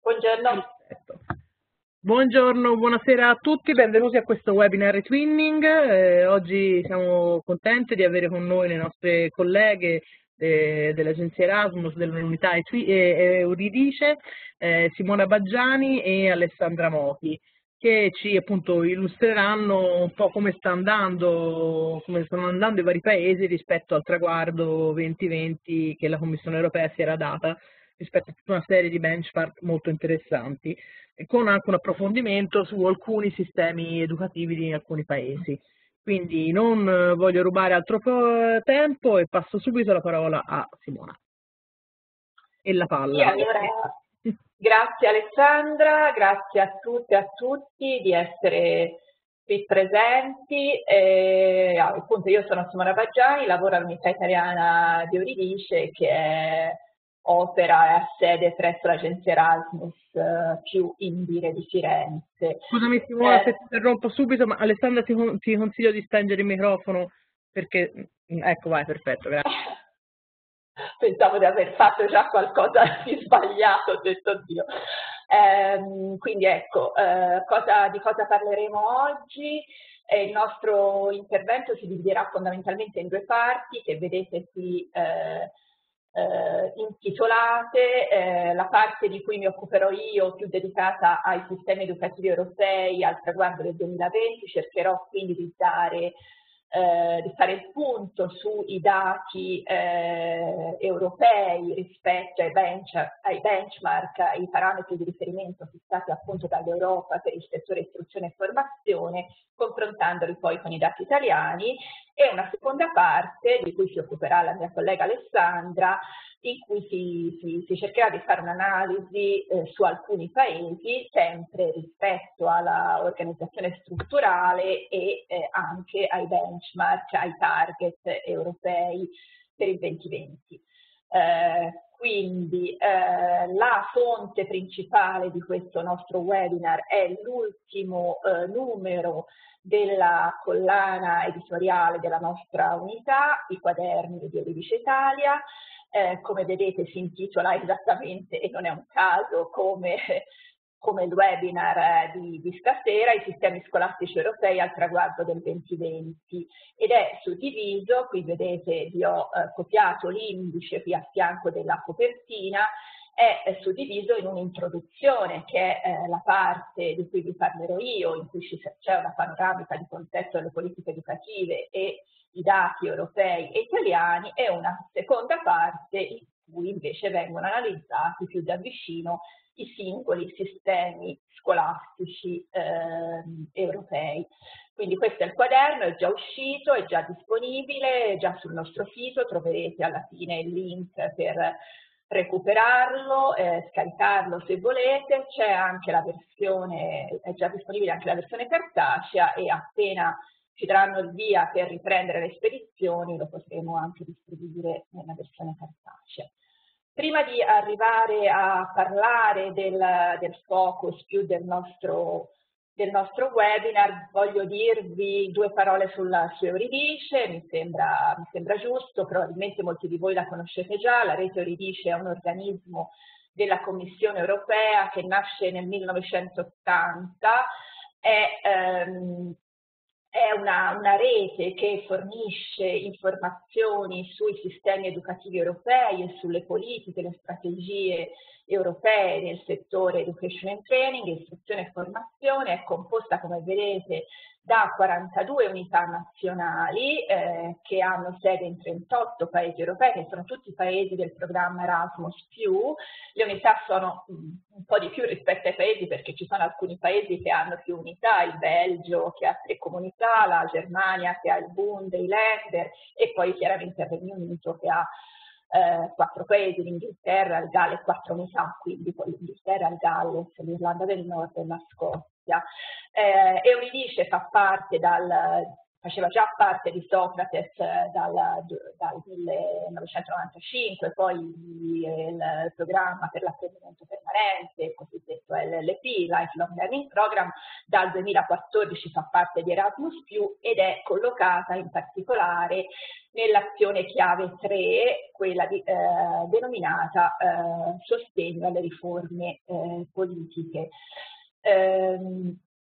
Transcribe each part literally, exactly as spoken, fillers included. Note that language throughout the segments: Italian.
Buongiorno. Perfetto. Buongiorno, buonasera a tutti, benvenuti a questo webinar Twinning. Eh, oggi siamo contenti di avere con noi le nostre colleghe eh, dell'agenzia Erasmus, dell'unità Etwi- eh, Euridice, eh, Simona Baggiani e Alessandra Moti, che ci appunto illustreranno un po' come sta andando, come stanno andando i vari paesi rispetto al traguardo duemilaventi che la Commissione europea si era data, rispetto a tutta una serie di benchmark molto interessanti, e con anche un approfondimento su alcuni sistemi educativi di alcuni paesi. Quindi non eh, voglio rubare altro po- tempo e passo subito la parola a Simona. E la Sì, palla. allora, grazie Alessandra, grazie a tutte e a tutti di essere qui presenti. Eh, ah, appunto, io sono Simona Baggiani, lavoro all'Unità Italiana di Euridice, che è, opera e ha sede presso l'agenzia Erasmus eh, più Indire di Firenze. Scusami Simona Eh, se ti interrompo subito, ma Alessandra ti, con- ti consiglio di stringere il microfono perché... mm, Ecco, vai, perfetto, grazie. Pensavo di aver fatto già qualcosa di sbagliato, ho detto oddio. Ehm, quindi ecco, eh, cosa- di cosa parleremo oggi? Eh, il nostro intervento si dividerà fondamentalmente in due parti che vedete qui eh, eh, intitolate. Eh, la parte di cui mi occuperò io, più dedicata ai sistemi educativi europei al traguardo del duemilaventi, cercherò quindi di dare eh, di fare il punto sui dati eh, europei rispetto ai, bench, ai benchmark, ai parametri di riferimento fissati appunto dall'Europa per il settore istruzione e formazione, confrontandoli poi con i dati italiani, e una seconda parte di cui si occuperà la mia collega Alessandra, in cui si, si, si cercherà di fare un'analisi eh, su alcuni paesi, sempre rispetto alla organizzazione strutturale e eh, anche ai benchmark, ai target europei per il duemilaventi. Eh, quindi eh, la fonte principale di questo nostro webinar è l'ultimo eh, numero della collana editoriale della nostra unità, i quaderni di Euridice Italia. Eh, come vedete si intitola esattamente, e non è un caso, come, come il webinar eh, di, di stasera, i sistemi scolastici europei al traguardo del duemilaventi, ed è suddiviso, qui vedete vi ho eh, copiato l'indice qui a fianco della copertina, è suddiviso in un'introduzione che è eh, la parte di cui vi parlerò io, in cui c'è una panoramica di contesto delle politiche educative e i dati europei e italiani, e una seconda parte in cui invece vengono analizzati più da vicino i singoli sistemi scolastici eh, europei. Quindi questo è il quaderno, è già uscito, è già disponibile, è già sul nostro sito, troverete alla fine il link per recuperarlo, eh, scaricarlo se volete. C'è anche la versione, è già disponibile anche la versione cartacea, e appena ci daranno il via per riprendere le spedizioni lo potremo anche distribuire nella versione cartacea. Prima di arrivare a parlare del, del focus più del nostro, del nostro webinar, voglio dirvi due parole sulla, su Euridice. Mi sembra, mi sembra giusto, probabilmente molti di voi la conoscete già. La rete Euridice è un organismo della Commissione europea che nasce nel millenovecentottanta, è ehm, è una, una rete che fornisce informazioni sui sistemi educativi europei e sulle politiche, le strategie europee nel settore education and training, istruzione e formazione. È composta, come vedete, da quarantadue unità nazionali eh, che hanno sede in trentotto paesi europei, che sono tutti paesi del programma Erasmus più. Le unità sono un po' di più rispetto ai paesi, perché ci sono alcuni paesi che hanno più unità, il Belgio che ha tre comunità, la Germania che ha il Bund, i Länder, e poi chiaramente il Regno Unito che ha eh, quattro paesi, l'Inghilterra, il Galles, quattro unità, quindi con l'Inghilterra, il Galles, l'Irlanda del Nord e la Scozia. Eh, Euridice fa parte dal, faceva già parte di Socrates dal, dal millenovecentonovantacinque, poi il programma per l'apprendimento permanente, il cosiddetto L L P, Lifelong Learning Program, dal duemilaquattordici fa parte di Erasmus più ed è collocata in particolare nell'azione chiave tre, quella di, eh, denominata eh, sostegno alle riforme eh, politiche. Ehm,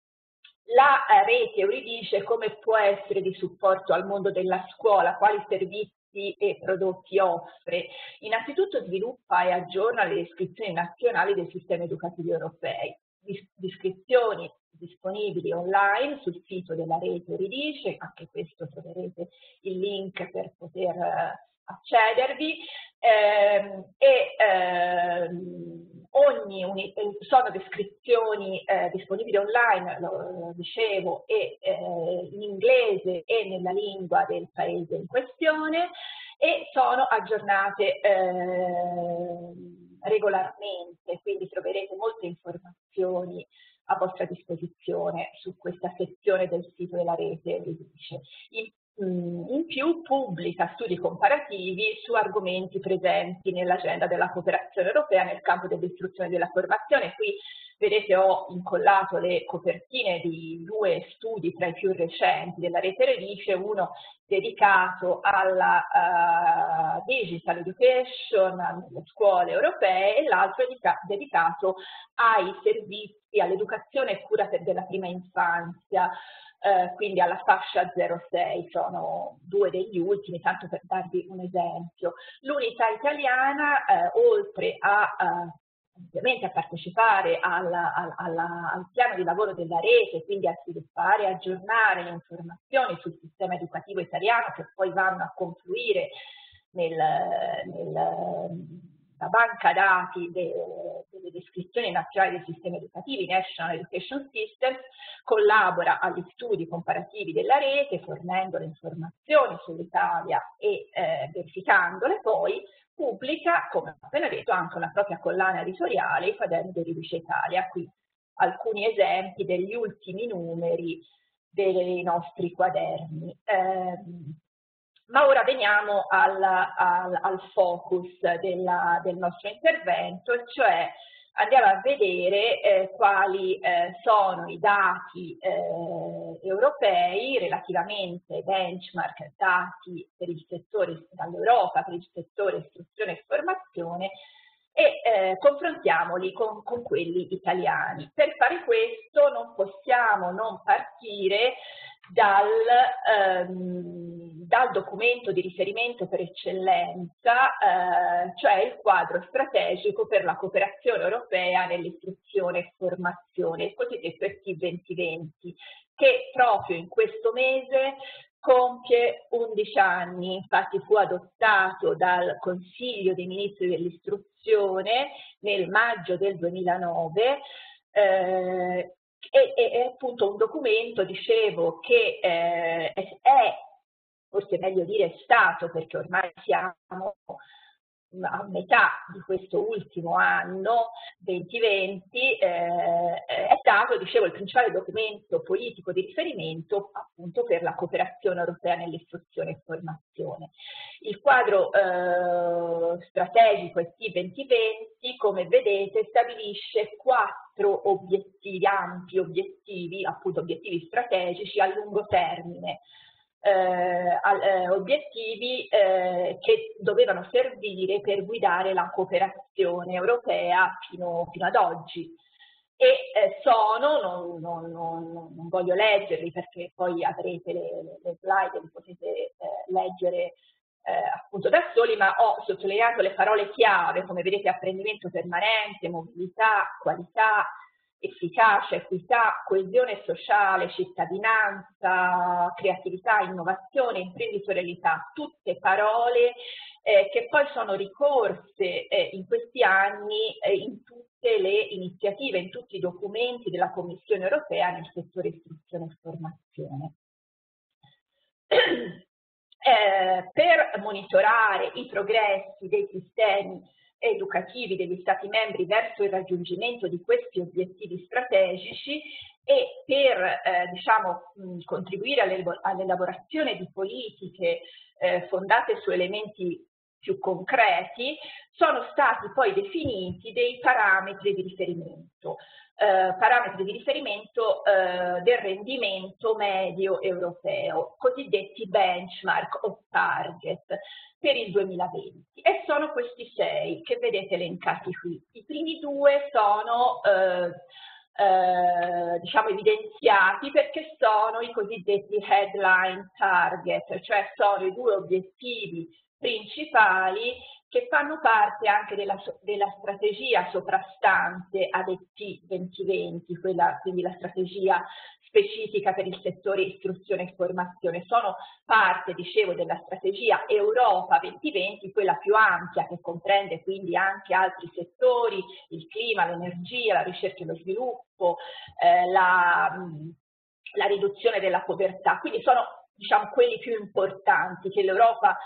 La rete Euridice come può essere di supporto al mondo della scuola, quali servizi e prodotti offre? Innanzitutto sviluppa e aggiorna le descrizioni nazionali dei sistemi educativi europei, descrizioni disponibili online sul sito della rete Euridice, anche questo troverete il link per poter accedervi, ehm, e ehm, ogni sono descrizioni eh, disponibili online, lo dicevo, e, eh, in inglese e nella lingua del paese in questione, e sono aggiornate eh, regolarmente, quindi troverete molte informazioni a vostra disposizione su questa sezione del sito della rete Euridice. In In più pubblica studi comparativi su argomenti presenti nell'agenda della cooperazione europea nel campo dell'istruzione e della formazione. Qui vedete ho incollato le copertine di due studi tra i più recenti della rete Euridice, uno dedicato alla uh, digital education nelle scuole europee e l'altro dedicato ai servizi, all'educazione e cura della prima infanzia, Uh, quindi alla fascia zero sei, sono due degli ultimi, tanto per darvi un esempio. L'unità italiana, uh, oltre a uh, ovviamente a partecipare alla, alla, alla, al piano di lavoro della rete, quindi a sviluppare e aggiornare le informazioni sul sistema educativo italiano che poi vanno a confluire nel, nel la banca dati delle, delle descrizioni nazionali dei sistemi educativi, National Education Systems, collabora agli studi comparativi della rete, fornendo le informazioni sull'Italia e eh, verificandole, poi pubblica, come ho appena detto, anche una propria collana editoriale, i quaderni di Euridice Italia. Qui alcuni esempi degli ultimi numeri dei nostri quaderni. Eh, Ma ora veniamo al, al, al focus della, del nostro intervento, cioè andiamo a vedere eh, quali eh, sono i dati eh, europei relativamente ai benchmark dati per il settore dall'Europa per il settore istruzione e formazione e eh, confrontiamoli con, con quelli italiani. Per fare questo non possiamo non partire dal, ehm, dal documento di riferimento per eccellenza, eh, cioè il quadro strategico per la cooperazione europea nell'istruzione e formazione, il cosiddetto E T duemilaventi, che proprio in questo mese compie undici anni, infatti fu adottato dal Consiglio dei Ministri dell'Istruzione nel maggio del duemilanove, eh, e, e, è appunto un documento, dicevo, che eh, è, è, forse è meglio dire è stato, perché ormai siamo a metà di questo ultimo anno, duemilaventi, eh, è stato, dicevo, il principale documento politico di riferimento appunto per la cooperazione europea nell'istruzione e formazione. Il quadro eh, strategico E T duemilaventi, come vedete, stabilisce quattro obiettivi, ampi obiettivi, appunto obiettivi strategici a lungo termine. Eh, eh, obiettivi eh, che dovevano servire per guidare la cooperazione europea fino, fino ad oggi. E eh, sono, non, non, non, non voglio leggerli perché poi avrete le, le slide, li potete eh, leggere eh, appunto da soli, ma ho sottolineato le parole chiave, come vedete: apprendimento permanente, mobilità, qualità, efficacia, equità, coesione sociale, cittadinanza, creatività, innovazione, imprenditorialità, tutte parole eh, che poi sono ricorse eh, in questi anni eh, in tutte le iniziative, in tutti i documenti della Commissione europea nel settore istruzione e formazione. Eh, per monitorare i progressi dei sistemi educativi degli Stati membri verso il raggiungimento di questi obiettivi strategici e per eh, diciamo, mh, contribuire all'elaborazione di politiche eh, fondate su elementi più concreti, sono stati poi definiti dei parametri di riferimento, eh, parametri di riferimento eh, del rendimento medio europeo, cosiddetti benchmark o target per il duemilaventi, e sono questi sei che vedete elencati qui. I primi due sono eh, eh, diciamo evidenziati perché sono i cosiddetti headline target, cioè sono i due obiettivi principali che fanno parte anche della, della strategia soprastante A D T duemilaventi, quella, quindi la strategia specifica per il settore istruzione e formazione. Sono parte, dicevo, della strategia Europa duemilaventi, quella più ampia che comprende quindi anche altri settori, il clima, l'energia, la ricerca e lo sviluppo, eh, la, la riduzione della povertà. Quindi sono, diciamo, quelli più importanti, che l'Europa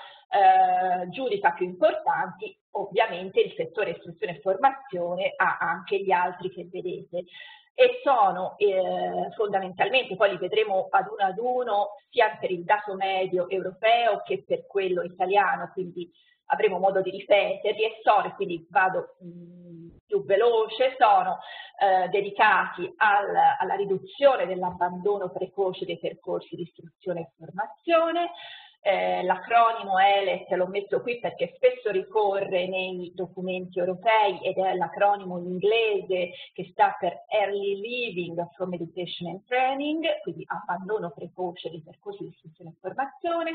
eh, giudica più importanti. Ovviamente il settore istruzione e formazione ha anche gli altri che vedete, e sono eh, fondamentalmente, poi li vedremo ad uno ad uno, sia per il dato medio europeo che per quello italiano, quindi avremo modo di ripeterli, e sono, quindi vado mh, più veloce, sono eh, dedicati al, alla riduzione dell'abbandono precoce dei percorsi di istruzione e formazione. Eh, l'acronimo E L E T l'ho messo qui perché spesso ricorre nei documenti europei ed è l'acronimo in inglese che sta per Early Leaving from Education and Training, quindi abbandono precoce dei percorsi di istruzione e formazione.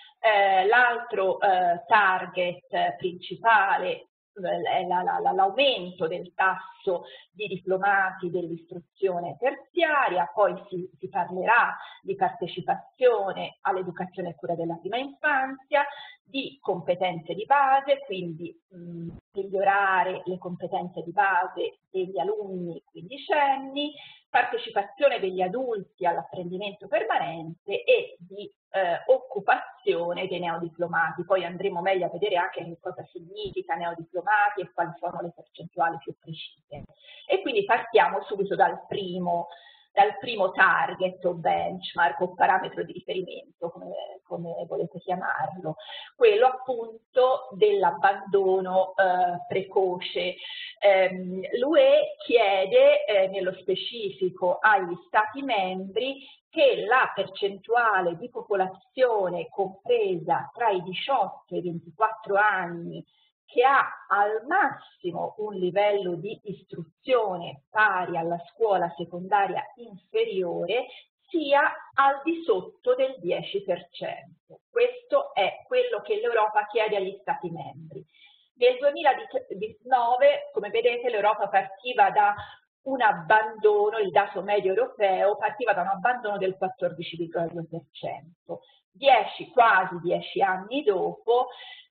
Eh, l'altro eh, target principale è l'aumento del tasso di diplomati dell'istruzione terziaria, poi si, si parlerà di partecipazione all'educazione e cura della prima infanzia, di competenze di base, quindi mh, migliorare le competenze di base degli alunni quindicenni, partecipazione degli adulti all'apprendimento permanente e di eh, occupazione dei neodiplomati. Poi andremo meglio a vedere anche che cosa significa neodiplomati e quali sono le percentuali più precise. E quindi partiamo subito dal primo, dal primo target o benchmark o parametro di riferimento, come, come volete chiamarlo, quello appunto dell'abbandono eh, precoce. Ehm, L'U E chiede eh, nello specifico agli Stati membri che la percentuale di popolazione compresa tra i diciotto e i ventiquattro anni che ha al massimo un livello di istruzione pari alla scuola secondaria inferiore sia al di sotto del dieci per cento. Questo è quello che l'Europa chiede agli Stati membri. Nel duemiladiciannove, come vedete, l'Europa partiva da un abbandono, il dato medio europeo partiva da un abbandono del quattordici virgola due per cento. Dieci, quasi dieci anni dopo,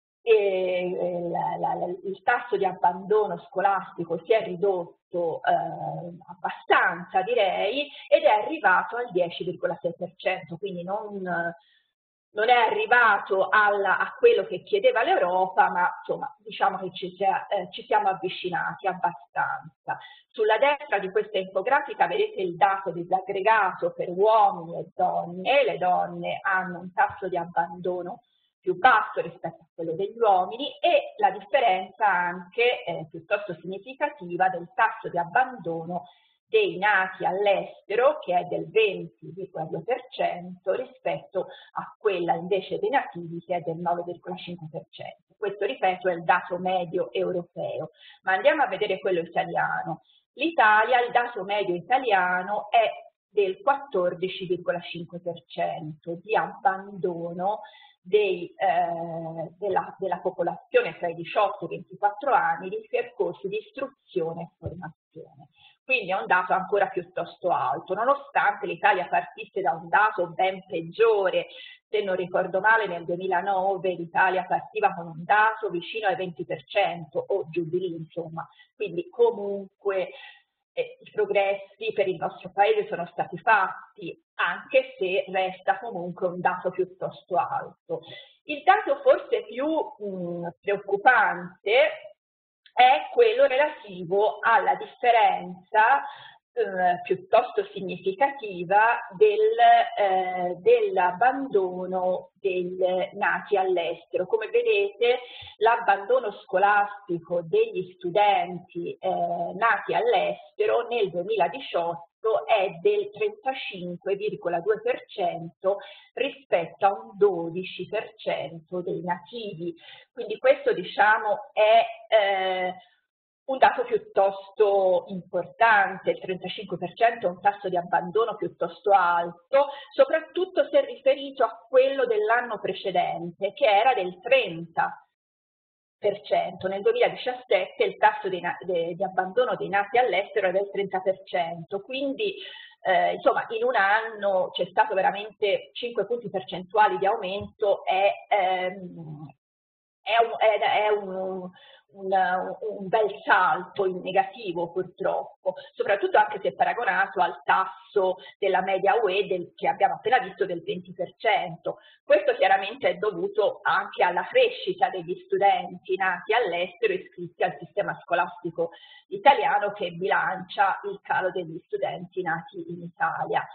e la, la, la, il tasso di abbandono scolastico si è ridotto eh, abbastanza, direi, ed è arrivato al dieci virgola sei per cento, quindi non, non è arrivato alla, a quello che chiedeva l'Europa, ma insomma diciamo che ci, sia, eh, ci siamo avvicinati abbastanza. Sulla destra di questa infografica vedete il dato disaggregato per uomini e donne. Le donne hanno un tasso di abbandono più basso rispetto a quello degli uomini e la differenza anche eh, piuttosto significativa del tasso di abbandono dei nati all'estero, che è del venti virgola due per cento rispetto a quella invece dei nativi, che è del nove virgola cinque per cento. Questo, ripeto, è il dato medio europeo, ma andiamo a vedere quello italiano. L'Italia, il dato medio italiano è del quattordici virgola cinque per cento di abbandono Dei, eh, della, della popolazione tra i diciotto e i ventiquattro anni di percorsi di istruzione e formazione. Quindi è un dato ancora piuttosto alto, nonostante l'Italia partisse da un dato ben peggiore. Se non ricordo male, nel duemilanove l'Italia partiva con un dato vicino ai venti per cento o giù di lì, insomma. Quindi comunque eh, i progressi per il nostro paese sono stati fatti, anche se resta comunque un dato piuttosto alto. Il dato forse più mh, preoccupante è quello relativo alla differenza eh, piuttosto significativa del, eh, dell'abbandono dei nati all'estero. Come vedete, l'abbandono scolastico degli studenti eh, nati all'estero nel duemiladiciotto è del trentacinque virgola due per cento rispetto a un dodici per cento dei nativi. Quindi questo, diciamo, è eh, un dato piuttosto importante. Il trentacinque per cento è un tasso di abbandono piuttosto alto, soprattutto se riferito a quello dell'anno precedente, che era del trenta per cento. Nel duemiladiciassette il tasso di, di abbandono dei nati all'estero è del trenta per cento, quindi eh, insomma in un anno c'è stato veramente cinque punti percentuali di aumento. È, ehm, è, un, è, è un, un, un bel salto in negativo purtroppo, soprattutto anche se paragonato al tasso della media U E del, che abbiamo appena visto del venti per cento. Questo chiaramente è dovuto anche alla crescita degli studenti nati all'estero iscritti al sistema scolastico italiano, che bilancia il calo degli studenti nati in Italia.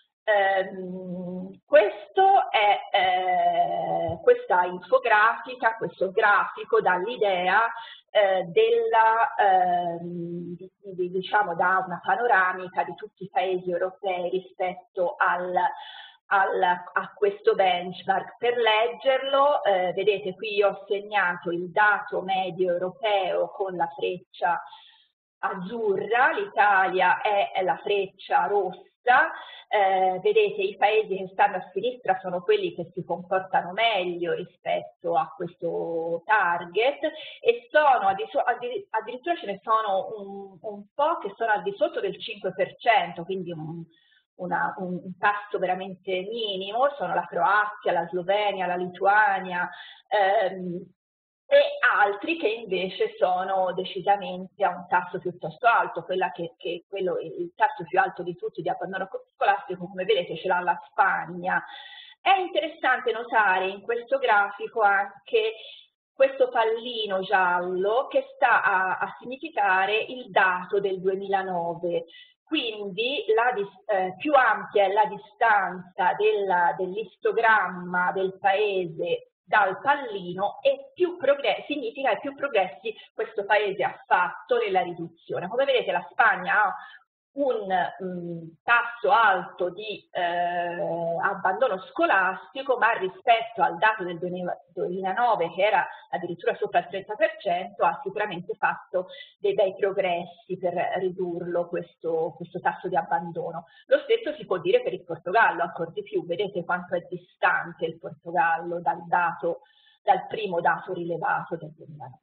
Um, questo è, eh, questa infografica, questo grafico dà l'idea eh, della, eh, di, di, diciamo, da una panoramica di tutti i paesi europei rispetto al, al, a questo benchmark. Per leggerlo, eh, vedete qui io ho segnato il dato medio europeo con la freccia azzurra, l'Italia è la freccia rossa. Eh, vedete, i paesi che stanno a sinistra sono quelli che si comportano meglio rispetto a questo target, e sono addirittura ce ne sono un, un po' che sono al di sotto del cinque per cento, quindi un, una, un, un tasso veramente minimo. Sono la Croazia, la Slovenia, la Lituania, ehm, e altri che invece sono decisamente a un tasso piuttosto alto. Quella che, che quello, il tasso più alto di tutti di abbandono scolastico, come vedete, ce l'ha la Spagna. È interessante notare in questo grafico anche questo pallino giallo che sta a, a significare il dato del duemilanove. Quindi la, eh, più ampia è la distanza dell'istogramma del paese dal pallino, e più progressi, significa che più progressi questo paese ha fatto nella riduzione. Come vedete, la Spagna ha un mh, tasso alto di eh, abbandono scolastico, ma rispetto al dato del duemilanove, che era addirittura sopra il trenta per cento, ha sicuramente fatto dei bei progressi per ridurlo questo, questo tasso di abbandono. Lo stesso si può dire per il Portogallo, ancora di più. Vedete quanto è distante il Portogallo dal, dato, dal primo dato rilevato del duemilanove.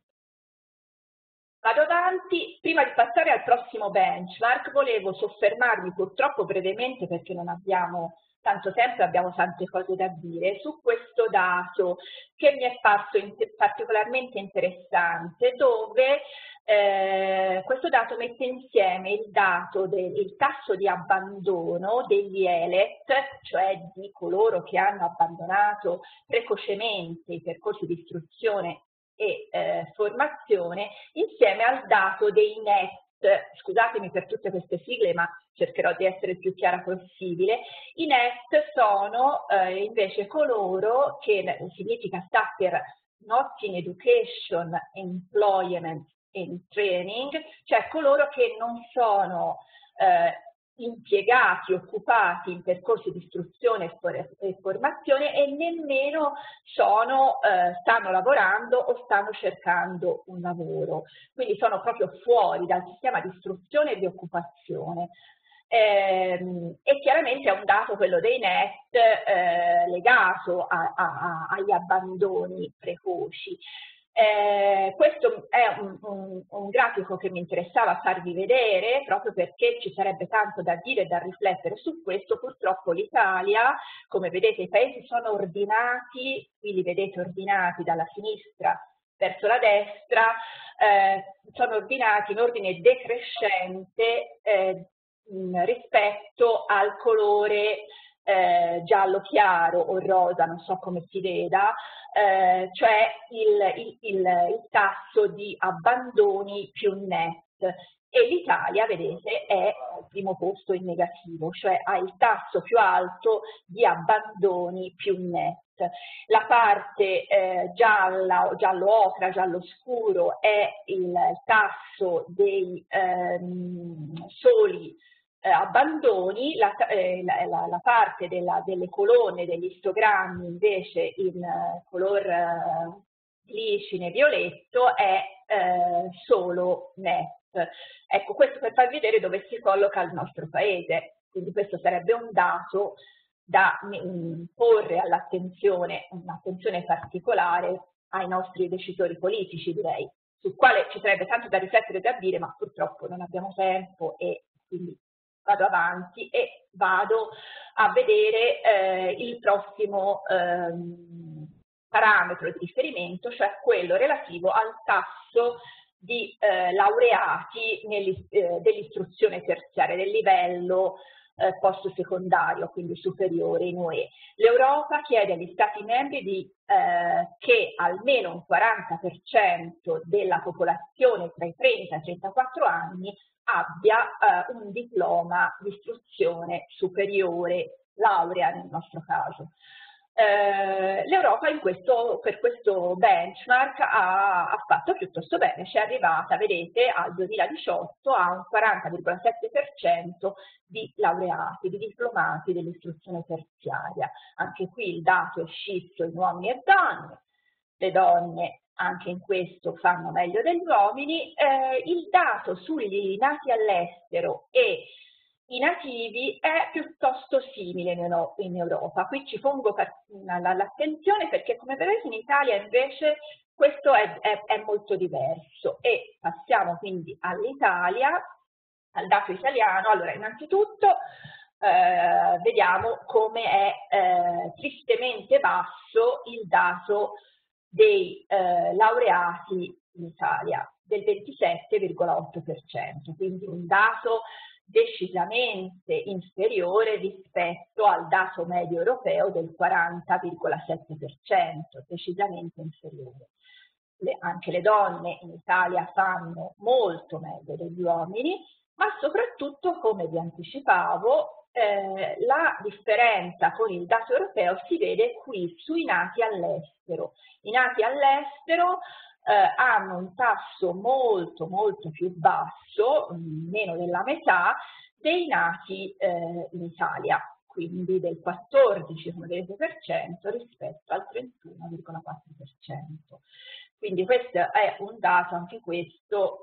Vado avanti. Prima di passare al prossimo benchmark, volevo soffermarmi purtroppo brevemente, perché non abbiamo tanto tempo e abbiamo tante cose da dire, su questo dato che mi è parso particolarmente interessante, dove eh, questo dato mette insieme il dato del il tasso di abbandono degli E L E T, cioè di coloro che hanno abbandonato precocemente i percorsi di istruzione e eh, formazione, insieme al dato dei N E T. Scusatemi per tutte queste sigle, ma cercherò di essere il più chiara possibile. I N E T sono eh, invece coloro che, significa, sta per Not in Education, Employment and Training, cioè coloro che non sono eh, impiegati, occupati in percorsi di istruzione e formazione, e nemmeno sono, eh, stanno lavorando o stanno cercando un lavoro, quindi sono proprio fuori dal sistema di istruzione e di occupazione. Eh, e chiaramente è un dato, quello dei N E T, eh, legato a, a, a, agli abbandoni precoci. Eh, questo è un, un, un grafico che mi interessava farvi vedere, proprio perché ci sarebbe tanto da dire e da riflettere su questo. Purtroppo l'Italia, come vedete, i paesi sono ordinati, qui li vedete ordinati dalla sinistra verso la destra, eh, sono ordinati in ordine decrescente eh, rispetto al colore eh, giallo chiaro o rosa, non so come si veda, eh, cioè il, il, il, il tasso di abbandoni più net. E l'Italia, vedete, è al primo posto in negativo, cioè ha il tasso più alto di abbandoni più net. La parte eh, gialla o giallo ocra, giallo scuro è il tasso dei ehm, soli eh, abbandoni, la, eh, la, la, la parte della, delle colonne, degli istogrammi invece in eh, color eh, glicine violetto è eh, solo net. Ecco, questo per far vedere dove si colloca il nostro paese, quindi questo sarebbe un dato da mh, porre all'attenzione, un'attenzione particolare ai nostri decisori politici, direi, sul quale ci sarebbe tanto da riflettere e da dire, ma purtroppo non abbiamo tempo e quindi vado avanti e vado a vedere eh, il prossimo ehm, parametro di riferimento, cioè quello relativo al tasso di eh, laureati eh, dell'istruzione terziaria, del livello eh, post-secondario, quindi superiore in U E. L'Europa chiede agli Stati membri di, eh, che almeno un quaranta per cento della popolazione tra i trenta e i trentaquattro anni abbia eh, un diploma di istruzione superiore, laurea nel nostro caso. Eh, L'Europa in questo, per questo benchmark ha, ha fatto piuttosto bene, ci è arrivata, vedete, al duemiladiciotto a un quaranta virgola sette per cento di laureati, di diplomati dell'istruzione terziaria. Anche qui il dato è scisso in uomini e donne, le donne anche in questo fanno meglio degli uomini, eh, il dato sugli nati all'estero e i nativi è piuttosto simile in Europa. Qui ci pongo l'attenzione perché, come vedete, in Italia invece questo è, è, è molto diverso. E passiamo quindi all'Italia, al dato italiano. Allora, innanzitutto eh, vediamo come è eh, tristemente basso il dato dei eh, laureati in Italia, del ventisette virgola otto per cento, quindi un dato decisamente inferiore rispetto al dato medio europeo del quaranta virgola sette per cento, decisamente inferiore. Le, anche le donne in Italia fanno molto meglio degli uomini, ma soprattutto, come vi anticipavo, eh, la differenza con il dato europeo si vede qui sui nati all'estero. I nati all'estero Eh, hanno un tasso molto molto più basso, meno della metà, dei nati eh, in Italia, quindi del quattordici virgola cinque per cento rispetto al trentuno virgola quattro per cento. Quindi questo è un dato, anche questo,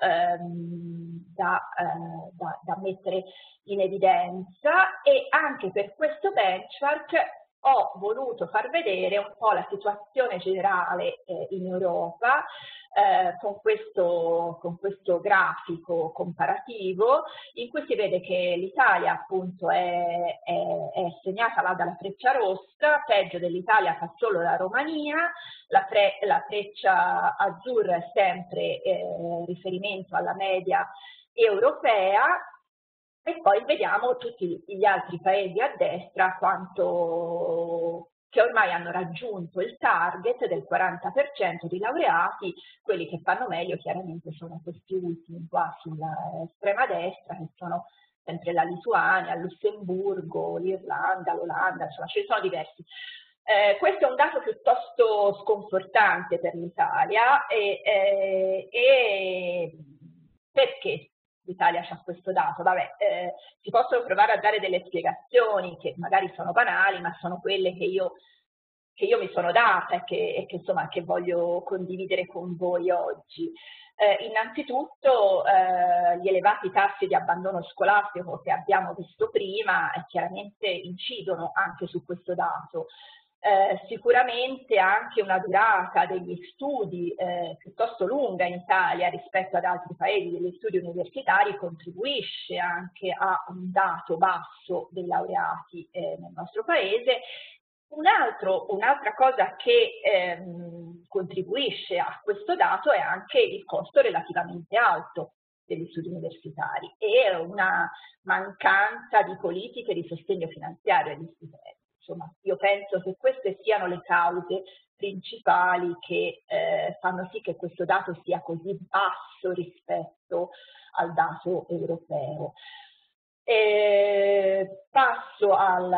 ehm, da, eh, da, da mettere in evidenza, e anche per questo benchmark ho voluto far vedere un po' la situazione generale eh, in Europa eh, con, questo, con questo grafico comparativo in cui si vede che l'Italia appunto è, è, è segnata là dalla freccia rossa, peggio dell'Italia fa solo la Romania, la, fre, la freccia azzurra è sempre eh, riferimento alla media europea. E poi vediamo tutti gli altri paesi a destra quanto, che ormai hanno raggiunto il target del quaranta per cento di laureati. Quelli che fanno meglio chiaramente sono questi ultimi qua sull'estrema destra, che sono sempre la Lituania, il Lussemburgo, l'Irlanda, l'Olanda, insomma ce ne sono diversi. Eh, questo è un dato piuttosto sconfortante per l'Italia e, e, e perché? L'Italia ha questo dato, vabbè, eh, si possono provare a dare delle spiegazioni che magari sono banali, ma sono quelle che io, che io mi sono data e che, e che, insomma, che voglio condividere con voi oggi. Eh, innanzitutto eh, gli elevati tassi di abbandono scolastico che abbiamo visto prima eh, chiaramente incidono anche su questo dato. Eh, sicuramente anche una durata degli studi eh, piuttosto lunga in Italia rispetto ad altri paesi degli studi universitari contribuisce anche a un dato basso dei laureati eh, nel nostro paese. Un altro, un'altra cosa che ehm, contribuisce a questo dato è anche il costo relativamente alto degli studi universitari e una mancanza di politiche di sostegno finanziario agli studenti. Insomma, io penso che queste siano le cause principali che eh, fanno sì che questo dato sia così basso rispetto al dato europeo. E passo al,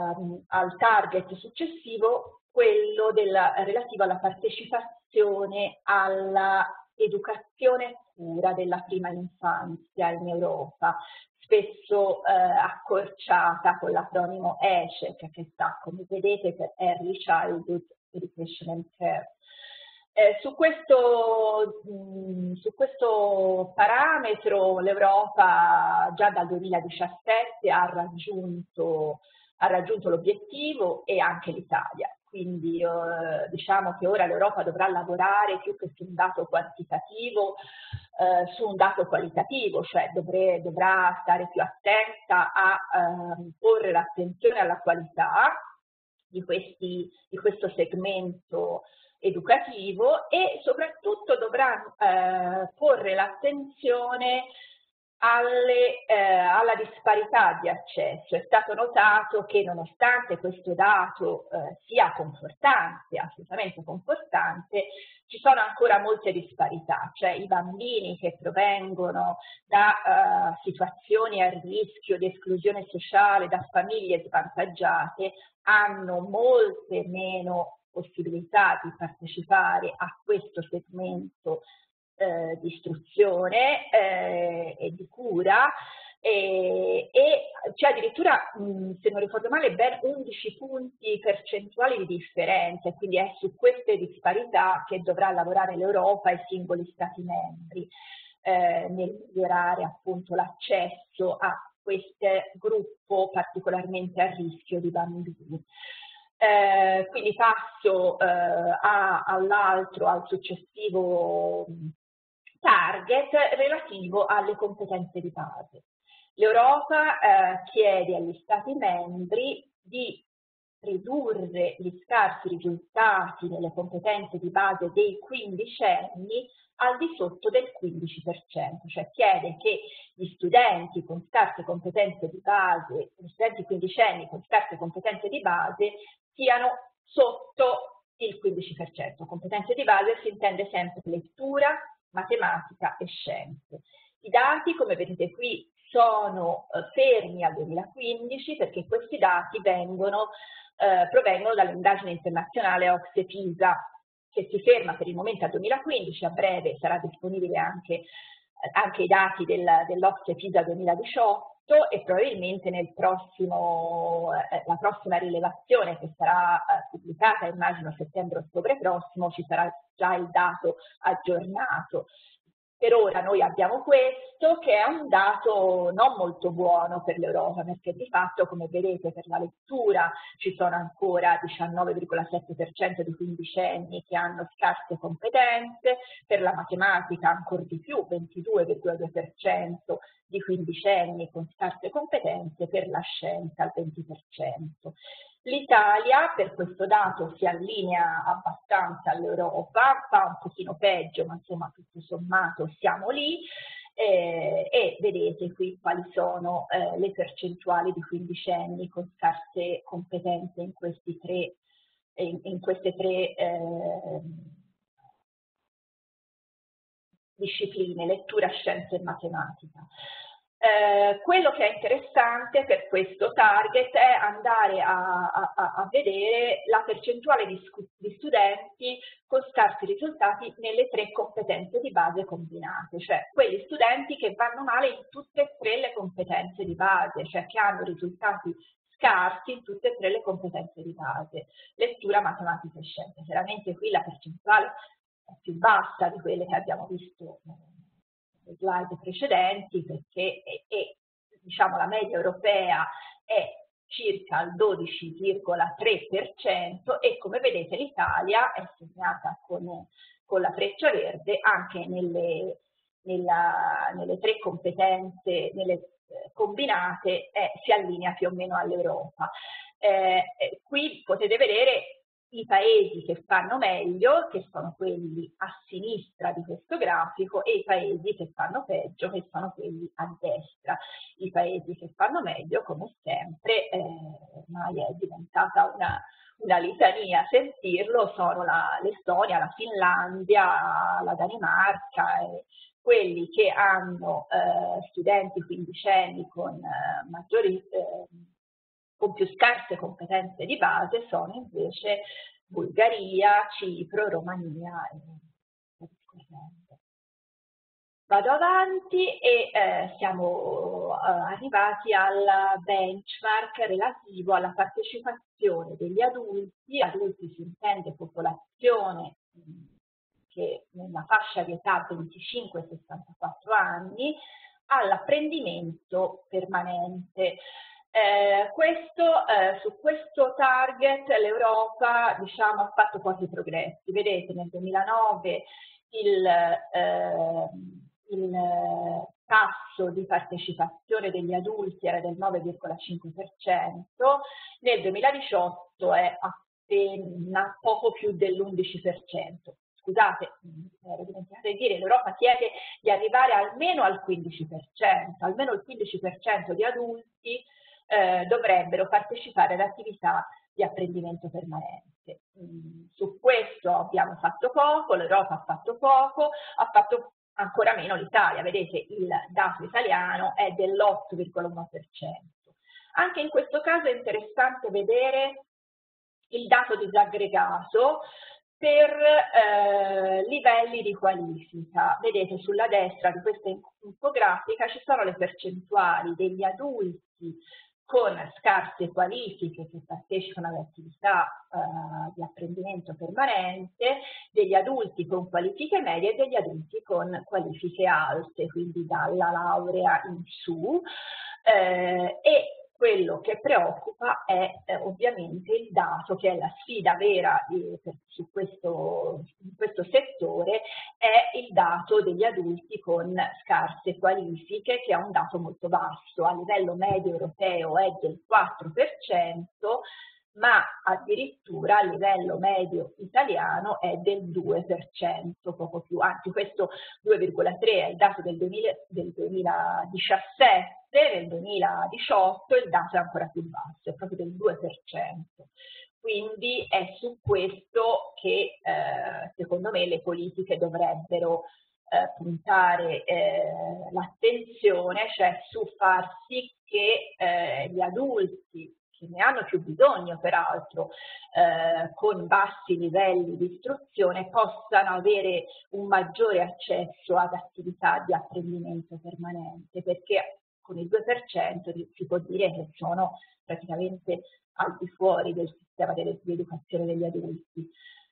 al target successivo, quello della, relativo alla partecipazione alla educazione e cura della prima infanzia in Europa, spesso eh, accorciata con l'acronimo E C E C, che sta, come vedete, per Early Childhood Education and Care. Eh, su, questo, mh, su questo parametro l'Europa già dal duemiladiciassette ha raggiunto, ha raggiunto l'obiettivo e anche l'Italia. Quindi eh, diciamo che ora l'Europa dovrà lavorare più che su un dato quantitativo, eh, su un dato qualitativo, cioè dovre, dovrà stare più attenta a eh, porre l'attenzione alla qualità di, questi, di questo segmento educativo e soprattutto dovrà eh, porre l'attenzione Alle, eh, alla disparità di accesso. È stato notato che nonostante questo dato eh, sia confortante, assolutamente confortante, ci sono ancora molte disparità, cioè i bambini che provengono da eh, situazioni a rischio di esclusione sociale, da famiglie svantaggiate, hanno molte meno possibilità di partecipare a questo segmento Eh, di istruzione eh, e di cura e, e c'è addirittura, mh, se non ricordo male, ben undici punti percentuali di differenza, quindi è su queste disparità che dovrà lavorare l'Europa e i singoli Stati membri eh, nel migliorare appunto l'accesso a questo gruppo particolarmente a rischio di bambini. Eh, quindi passo eh, all'altro, al successivo target relativo alle competenze di base. L'Europa eh, chiede agli Stati membri di ridurre gli scarsi risultati nelle competenze di base dei quindicenni al di sotto del quindici per cento, cioè chiede che gli studenti con scarse competenze di base, gli studenti quindicenni con scarse competenze di base siano sotto il quindici per cento. Competenze di base si intende sempre lettura, matematica e scienze. I dati, come vedete qui, sono eh, fermi al duemilaquindici perché questi dati vengono, eh, provengono dall'indagine internazionale O C S E PISA, che si ferma per il momento al duemilaquindici, a breve sarà disponibile anche, eh, anche i dati del, dell'O C S E PISA duemiladiciotto e probabilmente nel prossimo, eh, la prossima rilevazione che sarà eh, pubblicata, immagino settembre-ottobre prossimo, ci sarà già il dato aggiornato. Per ora noi abbiamo questo, che è un dato non molto buono per l'Europa, perché di fatto, come vedete, per la lettura ci sono ancora diciannove virgola sette per cento di quindicenni che hanno scarse competenze, per la matematica ancora di più, ventidue virgola due per cento di quindicenni con scarse competenze, per la scienza il venti per cento. L'Italia per questo dato si allinea abbastanza all'Europa, fa un pochino peggio, ma insomma tutto sommato siamo lì eh, e vedete qui quali sono eh, le percentuali di quindicenni con scarse competenze in, questi tre, in, in queste tre eh, discipline, lettura, scienza e matematica. Eh, quello che è interessante per questo target è andare a, a, a vedere la percentuale di, di studenti con scarsi risultati nelle tre competenze di base combinate, cioè quegli studenti che vanno male in tutte e tre le competenze di base, cioè che hanno risultati scarsi in tutte e tre le competenze di base, lettura, matematica e scienza. Chiaramente qui la percentuale è più bassa di quelle che abbiamo visto nelle slide precedenti, perché è, è, diciamo, la media europea è circa il dodici virgola tre per cento e come vedete l'Italia è segnata con, con la freccia verde anche nelle, nella, nelle tre competenze nelle, eh, combinate, eh, si allinea più o meno all'Europa. Eh, eh, qui potete vedere i paesi che fanno meglio, che sono quelli a sinistra di questo grafico, e i paesi che fanno peggio, che sono quelli a destra. I paesi che fanno meglio, come sempre, eh, ormai è diventata una, una litania sentirlo, sono l'Estonia, la, la Finlandia, la Danimarca, e quelli che hanno eh, studenti quindicenni con eh, maggiori eh, con più scarse competenze di base sono invece Bulgaria, Cipro, Romania e via discorrendo. Vado avanti e eh, siamo eh, arrivati al benchmark relativo alla partecipazione degli adulti. Adulti si intende popolazione che nella fascia di età venticinque sessantaquattro anni, all'apprendimento permanente. Eh, questo, eh, su questo target l'Europa, diciamo, ha fatto pochi progressi. Vedete, nel duemilanove il, eh, il tasso di partecipazione degli adulti era del nove virgola cinque per cento, nel duemiladiciotto è appena poco più dell'undici per cento. Scusate, ero dimenticata di dire, l'Europa chiede di arrivare almeno al quindici per cento, almeno il quindici per cento di adulti eh, dovrebbero partecipare ad attività di apprendimento permanente. Mm, su questo abbiamo fatto poco, l'Europa ha fatto poco, ha fatto ancora meno l'Italia. Vedete, il dato italiano è dell'otto virgola uno per cento. Anche in questo caso è interessante vedere il dato disaggregato per eh, livelli di qualifica. Vedete, sulla destra di questa infografica ci sono le percentuali degli adulti con scarse qualifiche che partecipano alle attività eh, di apprendimento permanente, degli adulti con qualifiche medie e degli adulti con qualifiche alte, quindi dalla laurea in su, eh, e quello che preoccupa è eh, ovviamente il dato, che è la sfida vera eh, per, su questo, in questo settore, è il dato degli adulti con scarse qualifiche, che è un dato molto basso. A livello medio europeo è del quattro per cento, ma addirittura a livello medio italiano è del due per cento, poco più, anzi questo due virgola tre è il dato del, duemila, del duemiladiciassette, nel duemiladiciotto il dato è ancora più basso, è proprio del due per cento. Quindi è su questo che eh, secondo me le politiche dovrebbero eh, puntare eh, l'attenzione, cioè su far sì che eh, gli adulti, che ne hanno più bisogno peraltro, eh, con bassi livelli di istruzione, possano avere un maggiore accesso ad attività di apprendimento permanente, perché con il due per cento si può dire che sono praticamente al di fuori del sistema di educazione degli adulti.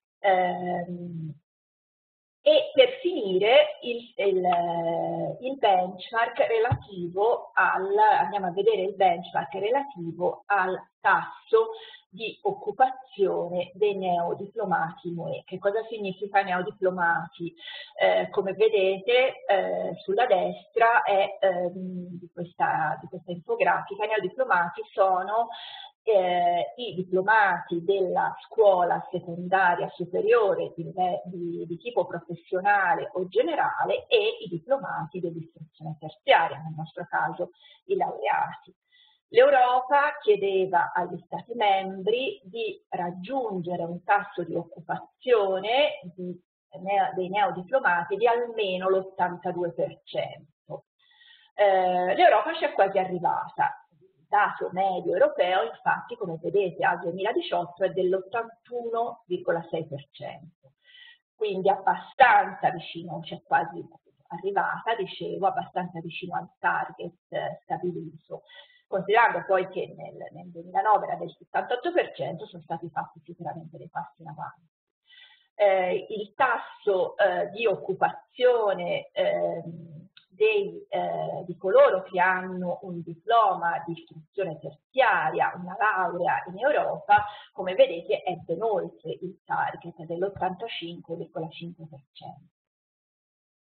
Ehm, E per finire il, il, il benchmark relativo al, andiamo a vedere il benchmark relativo al tasso di occupazione dei neodiplomati M U E. Che cosa significa neodiplomati? Eh, come vedete eh, sulla destra è, eh, di, questa, di questa infografica, i neodiplomati sono Eh, i diplomati della scuola secondaria superiore di, di, di tipo professionale o generale e i diplomati dell'istruzione terziaria, nel nostro caso i laureati. L'Europa chiedeva agli Stati membri di raggiungere un tasso di occupazione di, dei neodiplomati di almeno l'ottantadue per cento. Eh, L'Europa ci è quasi arrivata. Il dato medio europeo, infatti, come vedete, al duemiladiciotto è dell'ottantuno virgola sei per cento, quindi abbastanza vicino, cioè quasi arrivata, dicevo, abbastanza vicino al target eh, stabilito, considerando poi che nel, nel duemilanove era del settantotto per cento, sono stati fatti sicuramente dei passi in avanti. Eh, il tasso eh, di occupazione eh, Dei, eh, di coloro che hanno un diploma di istruzione terziaria, una laurea in Europa, come vedete è ben oltre il target dell'ottantacinque virgola cinque per cento.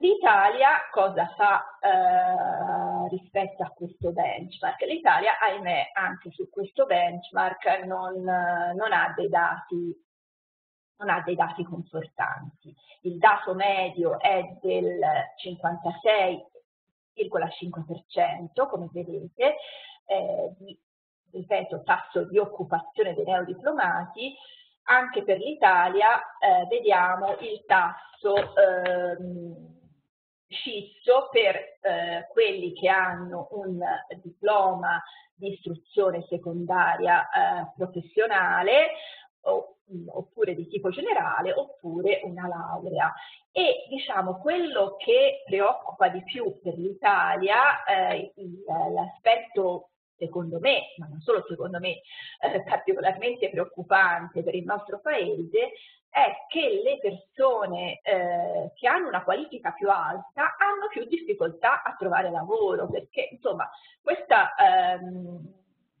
L'Italia cosa fa eh, rispetto a questo benchmark? L'Italia, ahimè, anche su questo benchmark non, non ha dei dati non ha dei dati confortanti. Il dato medio è del cinquantasei virgola cinque per cento, come vedete, eh, di, ripeto, tasso di occupazione dei neodiplomati. Anche per l'Italia eh, vediamo il tasso ehm, scisso per eh, quelli che hanno un diploma di istruzione secondaria eh, professionale o, oppure di tipo generale oppure una laurea. E diciamo quello che preoccupa di più per l'Italia, eh, l'aspetto secondo me, ma non solo secondo me, eh, particolarmente preoccupante per il nostro paese, è che le persone eh, che hanno una qualifica più alta hanno più difficoltà a trovare lavoro, perché insomma questa, ehm,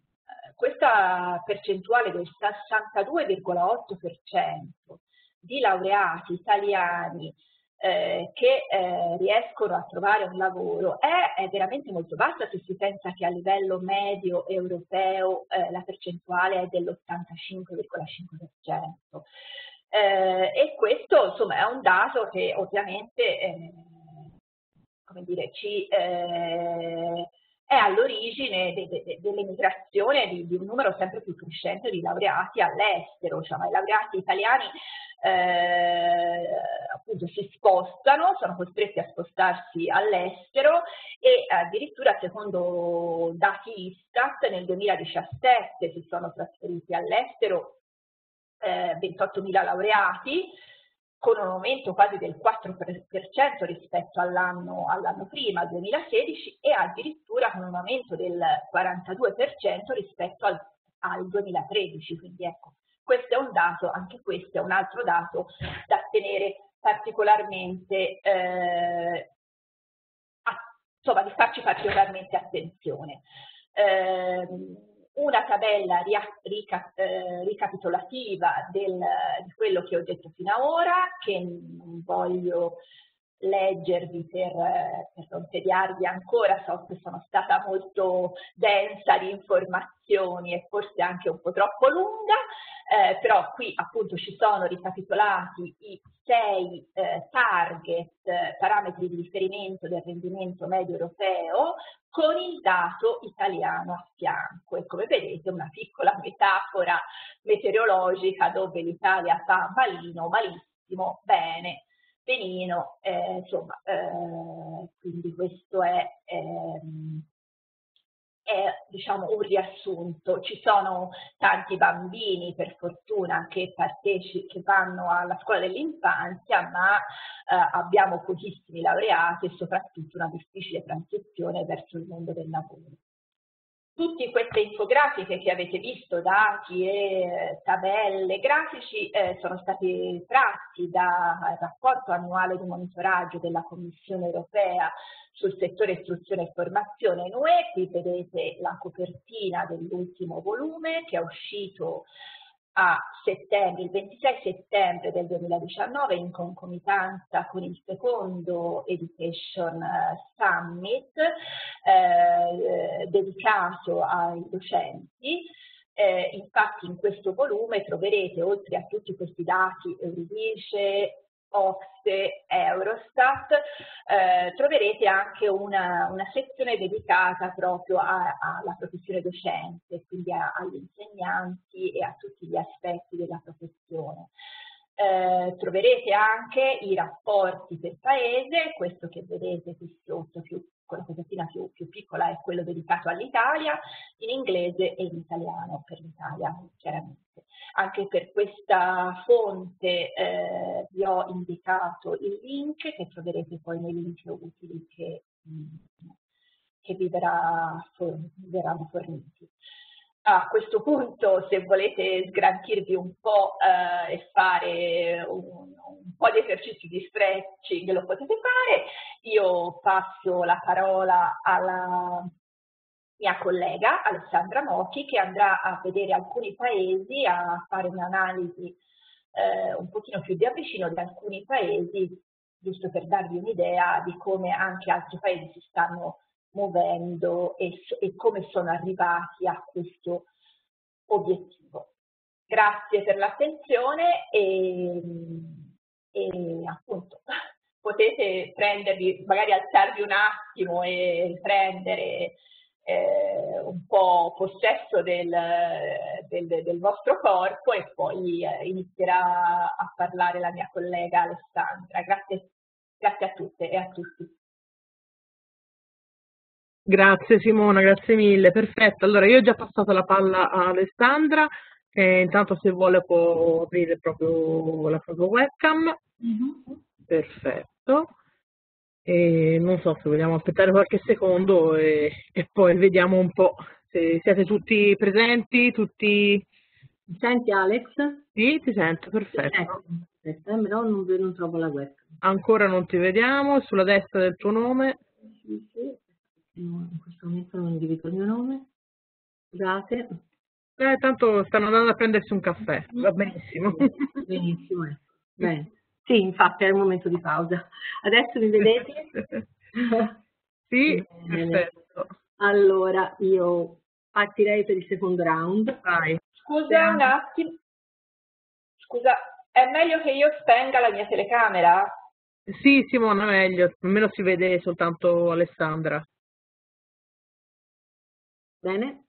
questa percentuale del sessantadue virgola otto per cento di laureati italiani eh, che eh, riescono a trovare un lavoro è, è veramente molto bassa se si pensa che a livello medio europeo eh, la percentuale è dell'ottantacinque virgola cinque per cento. Eh, e questo insomma è un dato che ovviamente eh, come dire, ci, eh, è all'origine de, de, de, dell'emigrazione di, di un numero sempre più crescente di laureati all'estero, cioè i laureati italiani eh, appunto si spostano, sono costretti a spostarsi all'estero e addirittura secondo dati Istat nel duemiladiciassette si sono trasferiti all'estero eh, ventottomila laureati, con un aumento quasi del quattro per cento rispetto all'anno all prima, al duemilasedici, e addirittura con un aumento del quarantadue per cento rispetto al, al duemilatredici. Quindi ecco, questo è un dato, anche questo è un altro dato da tenere particolarmente, eh, a, insomma, di farci particolarmente attenzione. Eh, una tabella rica, eh, ricapitolativa del, di quello che ho detto fino ad ora, che non voglio leggervi per, per non tediarvi ancora, so che sono stata molto densa di informazioni e forse anche un po' troppo lunga, eh, però qui appunto ci sono ricapitolati i sei eh, target, eh, parametri di riferimento del rendimento medio europeo con il dato italiano a fianco, e come vedete una piccola metafora meteorologica dove l'Italia fa malino, malissimo, bene, benino, eh, insomma, eh, quindi questo è, ehm, è diciamo un riassunto. Ci sono tanti bambini per fortuna che partecipano, che vanno alla scuola dell'infanzia, ma eh, abbiamo pochissimi laureati e soprattutto una difficile transizione verso il mondo del lavoro. Tutte queste infografiche che avete visto, dati e tabelle, grafici, eh, sono stati tratti dal rapporto annuale di monitoraggio della Commissione europea sul settore istruzione e formazione in U E. Qui vedete la copertina dell'ultimo volume che è uscito a settembre, il ventisei settembre del duemiladiciannove, in concomitanza con il secondo Education Summit eh, dedicato ai docenti. Eh, infatti in questo volume troverete, oltre a tutti questi dati Euridice, Ocse, Eurostat, eh, troverete anche una, una sezione dedicata proprio a, alla professione docente, quindi a, agli insegnanti e a tutti gli aspetti della professione. Eh, troverete anche i rapporti per paese, questo che vedete qui sotto, più, quella copertina più, più piccola è quello dedicato all'Italia, in inglese e in italiano per l'Italia, chiaramente. Anche per questa fonte eh, vi ho indicato il link che troverete poi nei link utili che, mh, che vi verrà for, verranno forniti. A questo punto, se volete sgranchirvi un po' eh, e fare un, un po' di esercizi di stretching, lo potete fare. Io passo la parola alla mia collega Alessandra Mochi, che andrà a vedere alcuni paesi, a fare un'analisi eh, un pochino più da vicino di alcuni paesi giusto per darvi un'idea di come anche altri paesi si stanno muovendo e, e come sono arrivati a questo obiettivo. Grazie per l'attenzione e, e appunto potete prendervi, magari alzarvi un attimo e prendere eh, un po' possesso del, del, del vostro corpo e poi eh, inizierà a parlare la mia collega Alessandra. Grazie, grazie a tutte e a tutti. Grazie Simona, grazie mille, perfetto. Allora io ho già passato la palla a Alessandra, che intanto se vuole può aprire proprio la propria webcam. Mm-hmm. Perfetto. E non so se vogliamo aspettare qualche secondo e, e poi vediamo un po' se siete tutti presenti, tutti... Mi senti Alex? Sì, ti sento, perfetto. Ecco, aspetta, però non, non trovo la webcam. Ancora non ti vediamo, sulla destra del tuo nome. Sì, sì. No, in questo momento non individuo il mio nome. Scusate. Eh, tanto stanno andando a prendersi un caffè, va benissimo. Benissimo, ecco. Bene. Sì, infatti è il momento di pausa. Adesso mi vedete? Sì, bene. Perfetto. Allora, io partirei per il secondo round. Vai. Scusa un attimo. Scusa, è meglio che io spenga la mia telecamera? Sì, Simona, meglio, almeno si vede soltanto Alessandra. Bene.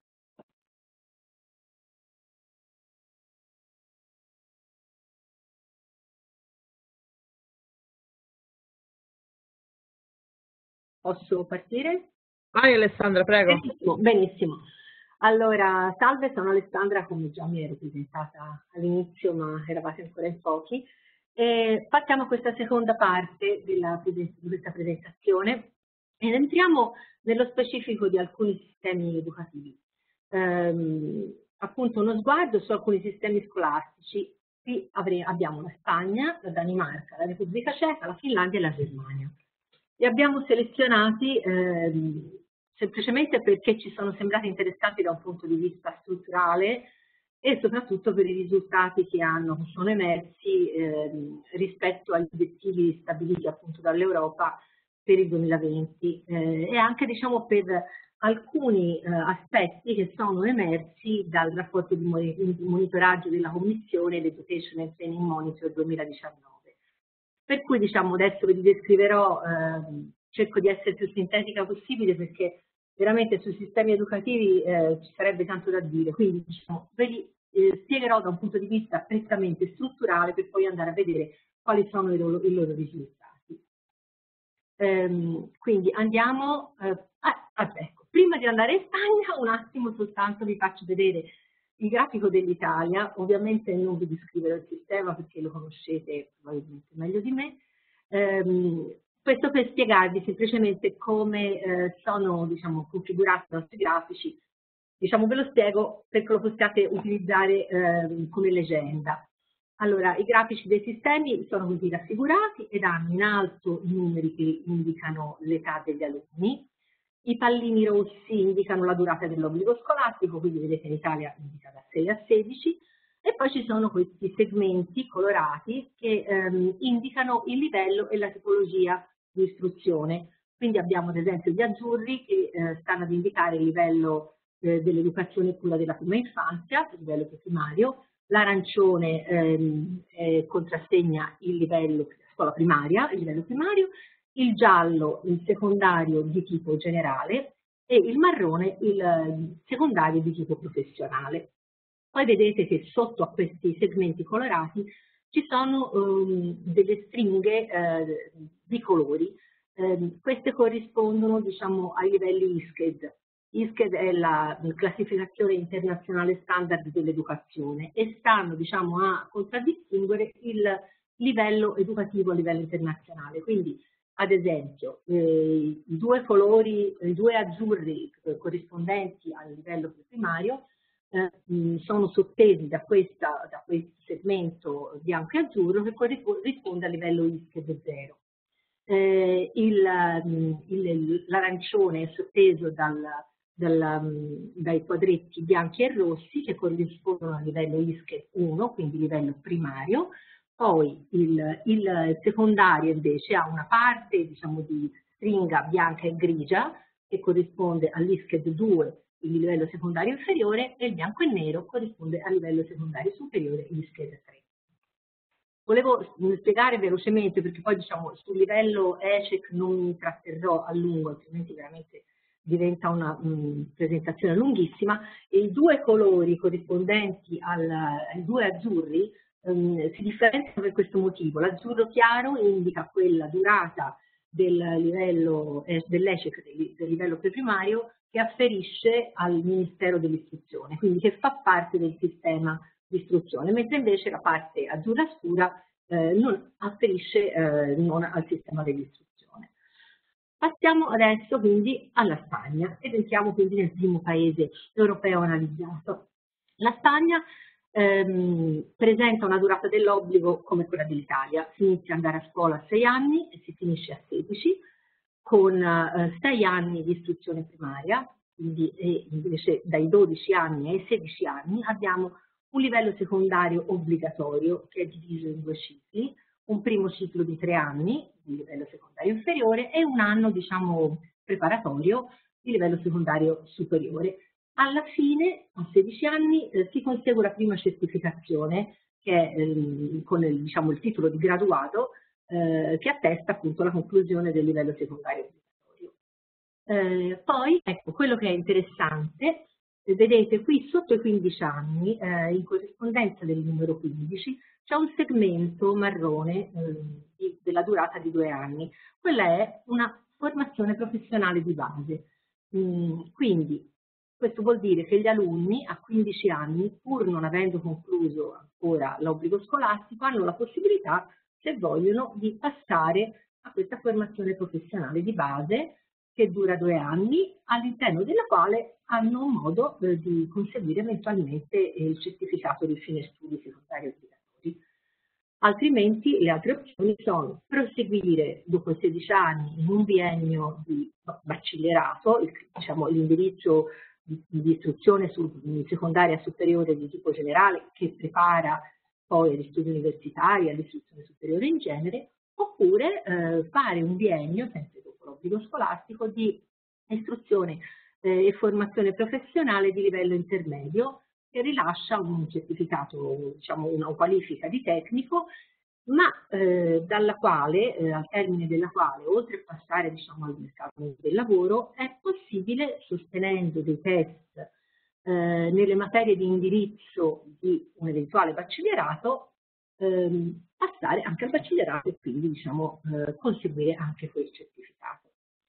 Posso partire? Vai Alessandra, prego. Benissimo, benissimo. Allora, salve, sono Alessandra, come già mi ero presentata all'inizio, ma eravate ancora in pochi. E facciamo questa seconda parte della, di questa presentazione ed entriamo nello specifico di alcuni sistemi educativi. Ehm, appunto uno sguardo su alcuni sistemi scolastici. Qui abbiamo la Spagna, la Danimarca, la Repubblica Ceca, la Finlandia e la Germania. Li abbiamo selezionati ehm, semplicemente perché ci sono sembrati interessanti da un punto di vista strutturale e soprattutto per i risultati che hanno, che sono emersi ehm, rispetto agli obiettivi stabiliti appunto dall'Europa per il duemilaventi eh, e anche diciamo per alcuni eh, aspetti che sono emersi dal rapporto di monitoraggio della Commissione l'Education and Training Monitor duemiladiciannove. Per cui diciamo adesso vi descriverò, eh, cerco di essere più sintetica possibile perché veramente sui sistemi educativi eh, ci sarebbe tanto da dire, quindi diciamo, ve li eh, spiegherò da un punto di vista prettamente strutturale per poi andare a vedere quali sono i loro, i loro risultati. Ehm, quindi andiamo, eh, ah, ah, ecco, prima di andare in Spagna un attimo soltanto vi faccio vedere il grafico dell'Italia, ovviamente non vi descriverò il sistema perché lo conoscete probabilmente meglio di me, ehm, questo per spiegarvi semplicemente come eh, sono diciamo, configurati i nostri grafici, diciamo ve lo spiego perché lo possiate utilizzare eh, come leggenda. Allora, i grafici dei sistemi sono così raffigurati ed hanno in alto i numeri che indicano l'età degli alunni. I pallini rossi indicano la durata dell'obbligo scolastico, quindi vedete in Italia indica da sei a sedici, e poi ci sono questi segmenti colorati che ehm, indicano il livello e la tipologia di istruzione. Quindi abbiamo ad esempio gli azzurri che eh, stanno ad indicare il livello eh, dell'educazione e cura della prima infanzia, il livello primario, l'arancione ehm, eh, contrassegna il livello scuola primaria, il livello primario, il giallo il secondario di tipo generale e il marrone il secondario di tipo professionale. Poi vedete che sotto a questi segmenti colorati ci sono um, delle stringhe eh, di colori. Eh, queste corrispondono diciamo, ai livelli I S C E D. I S C E D è la classificazione internazionale standard dell'educazione e stanno diciamo, a contraddistinguere il livello educativo a livello internazionale. Quindi, ad esempio, eh, i due colori, i due azzurri eh, corrispondenti al livello primario eh, mh, sono sottesi da, questa, da questo segmento bianco e azzurro che corrisponde al livello I S C E D zero. Eh, l'arancione è sotteso dal, dal, um, dai quadretti bianchi e rossi che corrispondono al livello I S C E D uno, quindi livello primario. Poi il, il secondario invece ha una parte, diciamo, di stringa bianca e grigia che corrisponde all'I S C E D due, il livello secondario inferiore, e il bianco e nero corrisponde al livello secondario superiore, l'I S C E D tre. Volevo spiegare velocemente, perché poi diciamo sul livello E C E C non mi tratterrò a lungo, altrimenti veramente diventa una mh, presentazione lunghissima, e i due colori corrispondenti al, ai due azzurri um, si differenziano per questo motivo. L'azzurro chiaro indica quella durata del livello eh, dell'E C E C, del, del livello preprimario, che afferisce al Ministero dell'Istruzione, quindi che fa parte del sistema di istruzione, mentre invece la parte azzurra scura eh, non afferisce eh, non al sistema dell'istruzione. Passiamo adesso quindi alla Spagna ed entriamo quindi nel primo paese europeo analizzato. La Spagna ehm, presenta una durata dell'obbligo come quella dell'Italia, si inizia ad andare a scuola a sei anni e si finisce a sedici, con eh, sei anni di istruzione primaria, quindi e invece dai dodici anni ai sedici anni abbiamo un livello secondario obbligatorio che è diviso in due cicli, un primo ciclo di tre anni di livello secondario inferiore e un anno, diciamo, preparatorio di livello secondario superiore. Alla fine, a sedici anni, eh, si consegue la prima certificazione, che è eh, con il, diciamo, il titolo di graduato, eh, che attesta appunto la conclusione del livello secondario obbligatorio. Eh, poi, ecco, quello che è interessante, vedete qui sotto i quindici anni, eh, in corrispondenza del numero quindici, c'è un segmento marrone eh, di, della durata di due anni. Quella è una formazione professionale di base. Mm, quindi questo vuol dire che gli alunni a quindici anni, pur non avendo concluso ancora l'obbligo scolastico, hanno la possibilità, se vogliono, di passare a questa formazione professionale di base che dura due anni, all'interno della quale hanno modo eh, di conseguire eventualmente il certificato di fine studi secondario obbligatori. Altrimenti le altre opzioni sono proseguire dopo i sedici anni in un biennio di bacillerato, il, diciamo l'indirizzo di, di istruzione su, secondaria superiore di tipo generale che prepara poi agli studi universitari, all'istruzione superiore in genere, oppure eh, fare un biennio, sempre dopo l'obbligo scolastico, di istruzione eh, e formazione professionale di livello intermedio, che rilascia un certificato, diciamo una qualifica di tecnico, ma eh, dalla quale, eh, al termine della quale, oltre a passare diciamo, al mercato del lavoro, è possibile, sostenendo dei test eh, nelle materie di indirizzo di un eventuale bacillerato, ehm, passare anche al bacillerato e quindi diciamo, eh, conseguire anche quel certificato.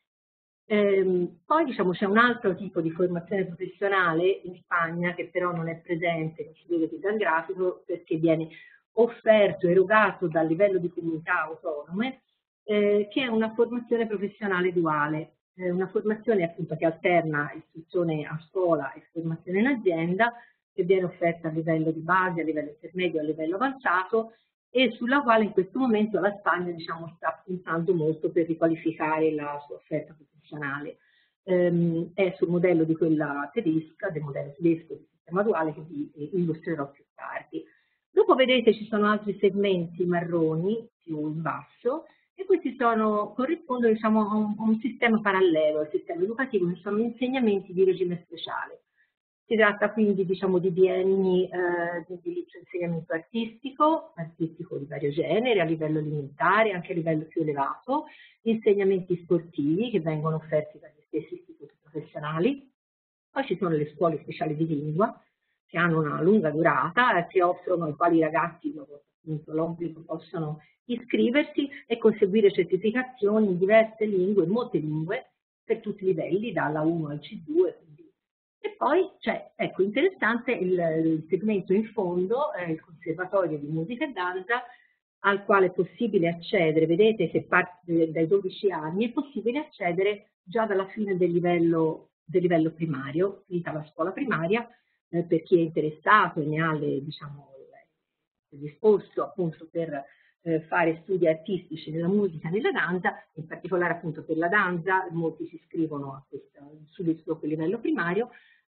Ehm, poi diciamo, c'è un altro tipo di formazione professionale in Spagna che però non è presente, non si vede qui dal grafico, perché viene offerto, erogato dal livello di comunità autonome, eh, che è una formazione professionale duale, eh, una formazione appunto che alterna istruzione a scuola e formazione in azienda, che viene offerta a livello di base, a livello intermedio, a livello avanzato, e sulla quale in questo momento la Spagna diciamo, sta puntando molto per riqualificare la sua offerta professionale. Ehm, è sul modello di quella tedesca, del modello tedesco del sistema duale che vi illustrerò più tardi. Dopo vedete ci sono altri segmenti marroni più in basso e questi sono, corrispondono diciamo, a, un, a un sistema parallelo al sistema educativo, che sono insegnamenti di regime speciale. Si tratta quindi diciamo, di bienni eh, di indirizzo insegnamento artistico, artistico di vario genere, a livello elementare, anche a livello più elevato, insegnamenti sportivi che vengono offerti dagli stessi istituti professionali. Poi ci sono le scuole speciali di lingua, che hanno una lunga durata, eh, che offrono ai quali i ragazzi dopo l'obbligo possono iscriversi e conseguire certificazioni in diverse lingue, in molte lingue, per tutti i livelli, dalla uno al C due. E poi c'è, ecco, interessante il, il segmento in fondo, eh, il Conservatorio di Musica e Danza, al quale è possibile accedere, vedete che parte dai dodici anni, è possibile accedere già dalla fine del livello, del livello primario, finita la scuola primaria, eh, per chi è interessato e ne ha le, diciamo, disposto appunto per eh, fare studi artistici nella musica e nella danza, in particolare appunto per la danza, molti si iscrivono a questo, subito dopo il livello primario.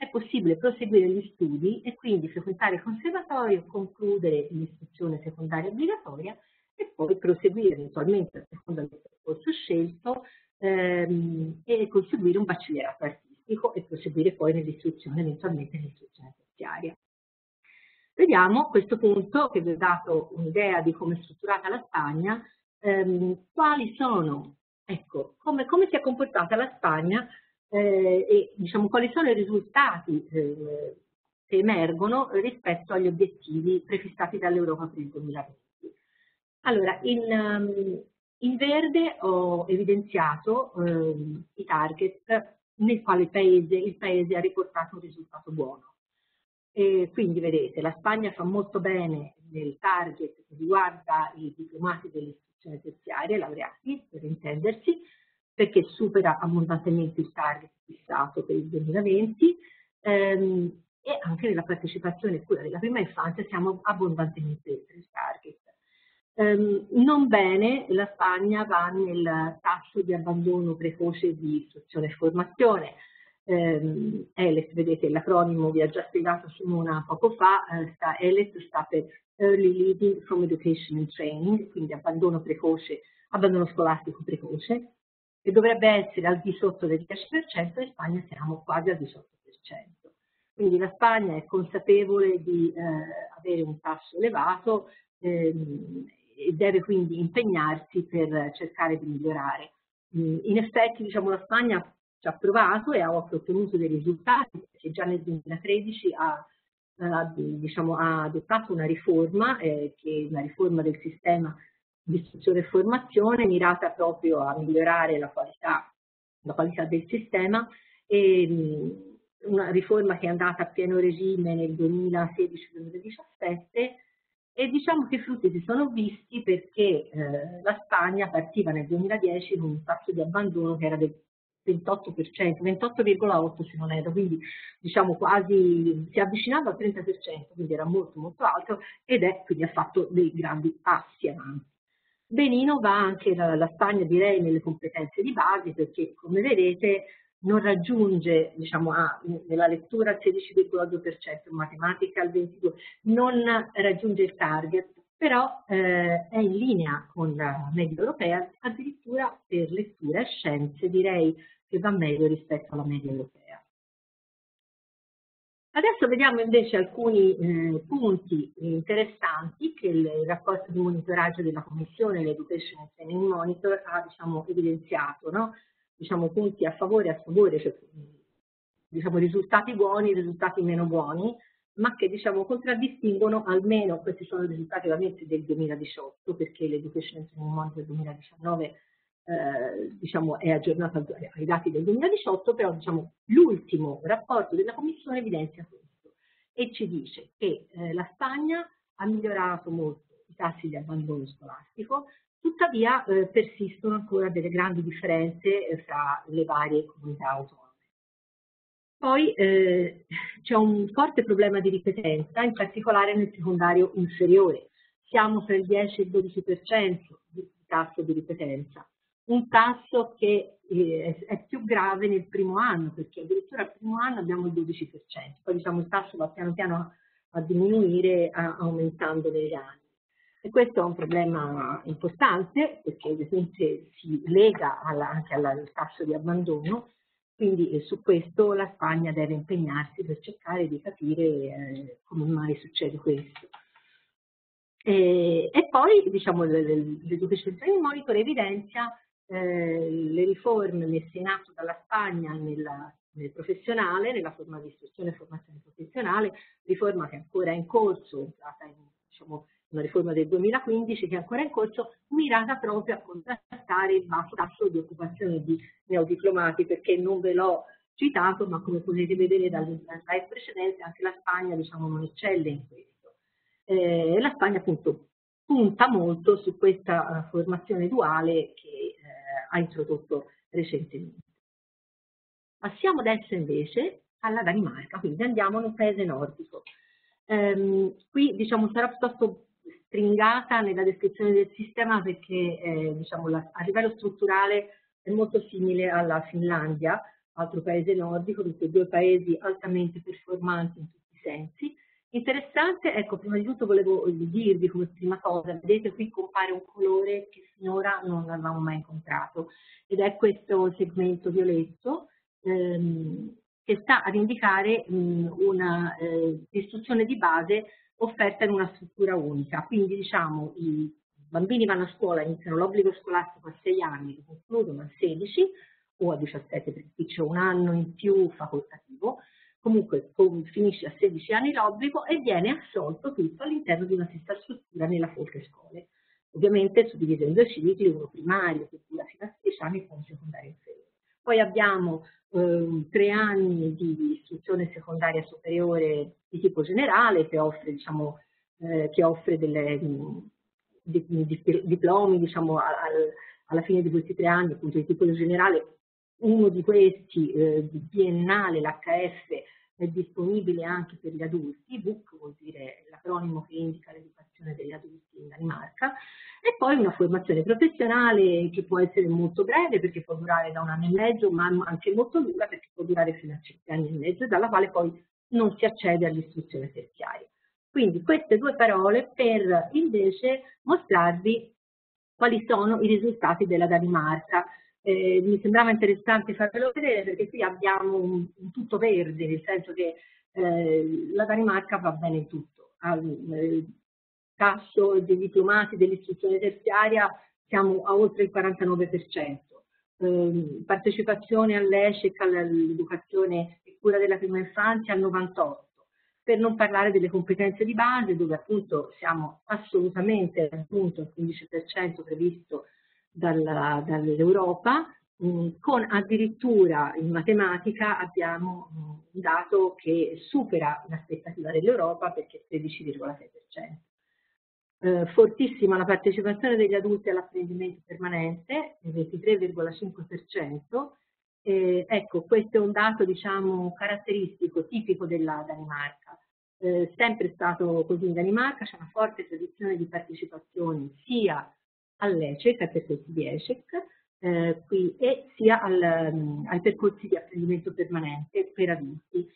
è possibile proseguire gli studi e quindi frequentare il conservatorio, concludere l'istruzione secondaria obbligatoria e poi proseguire eventualmente a seconda del percorso scelto ehm, e conseguire un baccellierato artistico e proseguire poi nell'istruzione, eventualmente nell'istruzione terziaria. Vediamo a questo punto, che vi ho dato un'idea di come è strutturata la Spagna, ehm, quali sono, ecco, come, come si è comportata la Spagna eh, e diciamo quali sono i risultati eh, che emergono rispetto agli obiettivi prefissati dall'Europa per il duemilaventi. Allora, in, um, in verde ho evidenziato um, i target nel quale il paese, il paese ha riportato un risultato buono. E quindi vedete, la Spagna fa molto bene nel target che riguarda i diplomati dell'istruzione terziaria, laureati, per intendersi, perché supera abbondantemente il target fissato per il duemilaventi ehm, e anche nella partecipazione e cura della prima infanzia siamo abbondantemente oltre il target. Um, non bene la Spagna va nel tasso di abbandono precoce di istruzione e formazione. Um, E L E T, vedete l'acronimo, vi ha già spiegato Simona poco fa, uh, sta, E L E T sta per Early Leaving from Education and Training, quindi abbandono precoce, abbandono scolastico precoce, che dovrebbe essere al di sotto del dieci per cento, e in Spagna siamo quasi al diciotto per cento. Quindi la Spagna è consapevole di eh, avere un tasso elevato ehm, e deve quindi impegnarsi per cercare di migliorare. In effetti, diciamo, la Spagna ci ha provato e ha ottenuto dei risultati, perché già nel duemilatredici ha, ha, diciamo, ha adottato una riforma, eh, che è una riforma del sistema di istruzione e formazione mirata proprio a migliorare la qualità, la qualità del sistema, e una riforma che è andata a pieno regime nel duemilasedici duemiladiciassette. E diciamo che i frutti si sono visti perché eh, la Spagna partiva nel duemiladieci con un tasso di abbandono che era del ventotto per cento, ventotto virgola otto se non erro, quindi diciamo quasi si avvicinava al trenta per cento, quindi era molto molto alto, ed è quindi ha fatto dei grandi passi avanti. Benino va anche la, la Spagna, direi, nelle competenze di base, perché come vedete non raggiunge, diciamo, ah, nella lettura al sedici virgola due per cento, in matematica al ventidue per cento, non raggiunge il target, però eh, è in linea con la media europea, addirittura per lettura e scienze direi che va meglio rispetto alla media europea. Adesso vediamo invece alcuni eh, punti interessanti che il rapporto di monitoraggio della Commissione, l'Education and Training Monitor, ha, diciamo, evidenziato, no? Diciamo, punti a favore e a sfavore, cioè, diciamo, risultati buoni, risultati meno buoni, ma che, diciamo, contraddistinguono almeno, questi sono i risultati ovviamente del duemiladiciotto, perché l'Education and Training Monitor duemiladiciannove eh, diciamo, è aggiornato ai dati del duemiladiciotto, però diciamo, l'ultimo rapporto della Commissione evidenzia questo e ci dice che eh, la Spagna ha migliorato molto i tassi di abbandono scolastico, tuttavia eh, persistono ancora delle grandi differenze eh, fra le varie comunità autonome. Poi eh, c'è un forte problema di ripetenza, in particolare nel secondario inferiore. Siamo tra il dieci e il dodici per cento di tasso di ripetenza, un tasso che eh, è più grave nel primo anno, perché addirittura al primo anno abbiamo il dodici per cento, poi diciamo il tasso va piano piano a, a diminuire a, aumentando negli anni. E questo è un problema importante, perché ovviamente si lega alla, anche alla, al tasso di abbandono, quindi eh, su questo la Spagna deve impegnarsi per cercare di capire eh, come mai succede questo. E, e poi diciamo, l'Education Training Monitor evidenzia eh, le riforme messe in atto dalla Spagna nella, nel professionale, nella forma di istruzione e formazione professionale, riforma che ancora è in corso, entrata in, diciamo, una riforma del duemilaquindici che è ancora in corso, mirata proprio a contrastare il basso tasso di occupazione di neodiplomati, perché non ve l'ho citato, ma come potete vedere dalle slide precedenti anche la Spagna, diciamo, non eccelle in questo. Eh, la Spagna appunto punta molto su questa uh, formazione duale che eh, ha introdotto recentemente. Passiamo adesso invece alla Danimarca, quindi andiamo in un paese nordico. Um, qui diciamo sarà piuttosto stringata nella descrizione del sistema perché eh, diciamo, la, a livello strutturale è molto simile alla Finlandia, altro paese nordico, tutti e due paesi altamente performanti in tutti i sensi. Interessante, ecco, prima di tutto volevo dirvi come prima cosa, vedete qui compare un colore che finora non avevamo mai incontrato, ed è questo segmento violetto ehm, che sta ad indicare mh, una eh, istruzione di base offerta in una struttura unica. Quindi diciamo i bambini vanno a scuola, iniziano l'obbligo scolastico a sei anni, lo concludono a sedici o a diciassette perché qui c'è un anno in più facoltativo. Comunque finisce a sedici anni l'obbligo e viene assolto tutto all'interno di una stessa struttura nella Folke Schole. Ovviamente suddiviso in due cicli, uno primario che dura fino a sedici anni e poi un secondario inferiore. Poi abbiamo eh, tre anni di istruzione secondaria superiore di tipo generale che offre, diciamo, eh, che offre delle, di, di, di, diplomi diciamo, al, alla fine di questi tre anni, appunto di tipo generale. Uno di questi, eh, biennale, l'H F, è disponibile anche per gli adulti, V U C vuol dire l'acronimo che indica l'educazione degli adulti in Danimarca, e poi una formazione professionale che può essere molto breve perché può durare da un anno e mezzo, ma anche molto lunga perché può durare fino a sette anni e mezzo, dalla quale poi non si accede all'istruzione terziaria. Quindi queste due parole per invece mostrarvi quali sono i risultati della Danimarca. Eh, mi sembrava interessante farvelo vedere perché qui abbiamo un, un tutto verde, nel senso che eh, la Danimarca va bene in tutto. Al eh, tasso dei diplomati dell'istruzione terziaria siamo a oltre il quarantanove per cento. Eh, partecipazione all'E C E C, all'educazione e cura della prima infanzia al novantotto per cento. Per non parlare delle competenze di base, dove appunto siamo assolutamente raggiunto il quindici per cento previsto dall'Europa, con addirittura in matematica abbiamo un dato che supera l'aspettativa dell'Europa perché è tredici virgola sei per cento. Eh, fortissima la partecipazione degli adulti all'apprendimento permanente, il ventitré virgola cinque per cento. Eh, ecco, questo è un dato diciamo caratteristico, tipico della Danimarca. Eh, sempre stato così in Danimarca, c'è una forte tradizione di partecipazione sia all'E C E C, ai percorsi di E C E C, eh, qui, e sia al, um, ai percorsi di apprendimento permanente per adulti.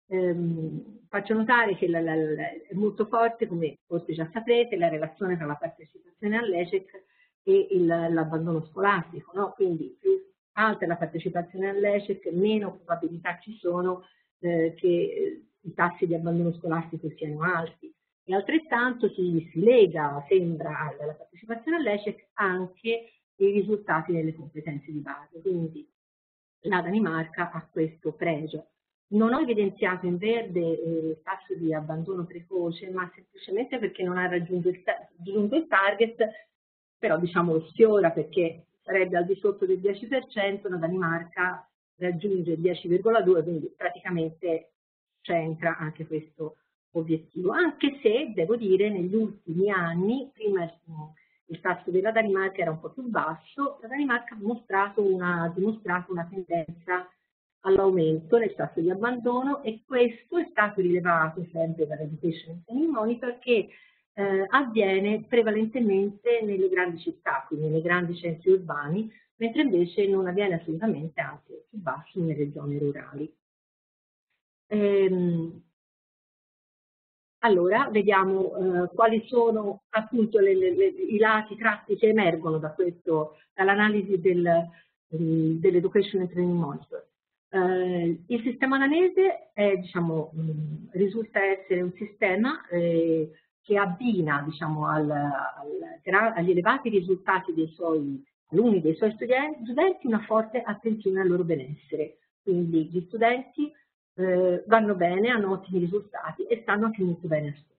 Um, faccio notare che la, la, la, è molto forte, come forse già saprete, la relazione tra la partecipazione all'E C E C e l'abbandono scolastico, no? Quindi più alta è la partecipazione all'E C E C, meno probabilità ci sono eh, che i tassi di abbandono scolastico siano alti. E altrettanto si, si lega, sembra, alla partecipazione all'E C E C anche i risultati delle competenze di base. Quindi la Danimarca ha questo pregio. Non ho evidenziato in verde eh, il tasso di abbandono precoce, ma semplicemente perché non ha raggiunto il, raggiunto il target, però diciamo lo sfiora perché sarebbe al di sotto del dieci per cento, la Danimarca raggiunge il dieci virgola due per cento, quindi praticamente c'entra anche questo obiettivo, anche se devo dire negli ultimi anni, prima il, il tasso della Danimarca era un po' più basso, la Danimarca ha mostrato una, ha dimostrato una tendenza all'aumento nel tasso di abbandono, e questo è stato rilevato sempre dall'Education Training Monitor che eh, avviene prevalentemente nelle grandi città, quindi nei grandi centri urbani, mentre invece non avviene assolutamente, anzi è più basso nelle zone rurali. Ehm, Allora, vediamo eh, quali sono appunto le, le, le, i lati, i tratti che emergono da questo, dall'analisi del, dell'Education and Training Monitor. Eh, il sistema danese è, diciamo, mh, risulta essere un sistema eh, che abbina diciamo, al, al, agli elevati risultati dei suoi alunni, dei suoi studenti, studenti una forte attenzione al loro benessere. Quindi gli studenti Eh, vanno bene, hanno ottimi risultati e stanno anche molto bene a scuola.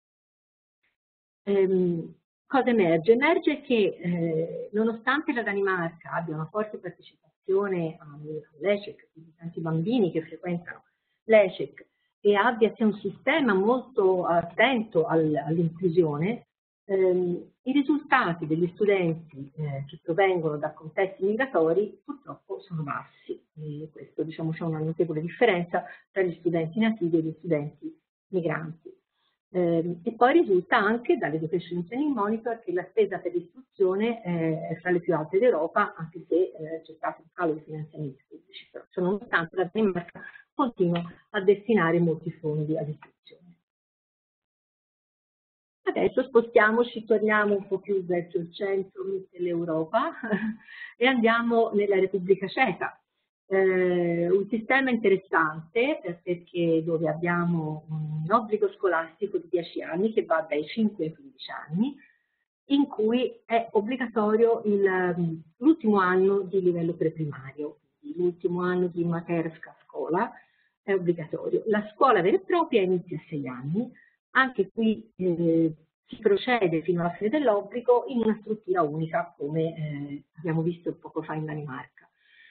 Ehm, cosa emerge? Emerge che eh, nonostante la Danimarca abbia una forte partecipazione all'E C E C, quindi tanti bambini che frequentano l'E C E C, e abbia sia un sistema molto attento al, all'inclusione, ehm, i risultati degli studenti eh, che provengono da contesti migratori purtroppo sono bassi. E questo diciamo c'è una notevole differenza tra gli studenti nativi e gli studenti migranti. Eh, e poi risulta anche dall'Education Training Monitor che la spesa per l'istruzione eh, è fra le più alte d'Europa, anche se eh, c'è stato un calo di finanziamenti pubblici, però nonostante la Danimarca continua a destinare molti fondi all'istruzione. Adesso spostiamoci, torniamo un po' più verso il centro dell'Europa e andiamo nella Repubblica Ceca. Eh, un sistema interessante eh, perché dove abbiamo un obbligo scolastico di dieci anni che va dai cinque ai quindici anni, in cui è obbligatorio l'ultimo anno di livello preprimario, l'ultimo anno di Materska scuola è obbligatorio. La scuola vera e propria inizia a sei anni, anche qui eh, si procede fino alla fine dell'obbligo in una struttura unica come eh, abbiamo visto poco fa in Danimarca.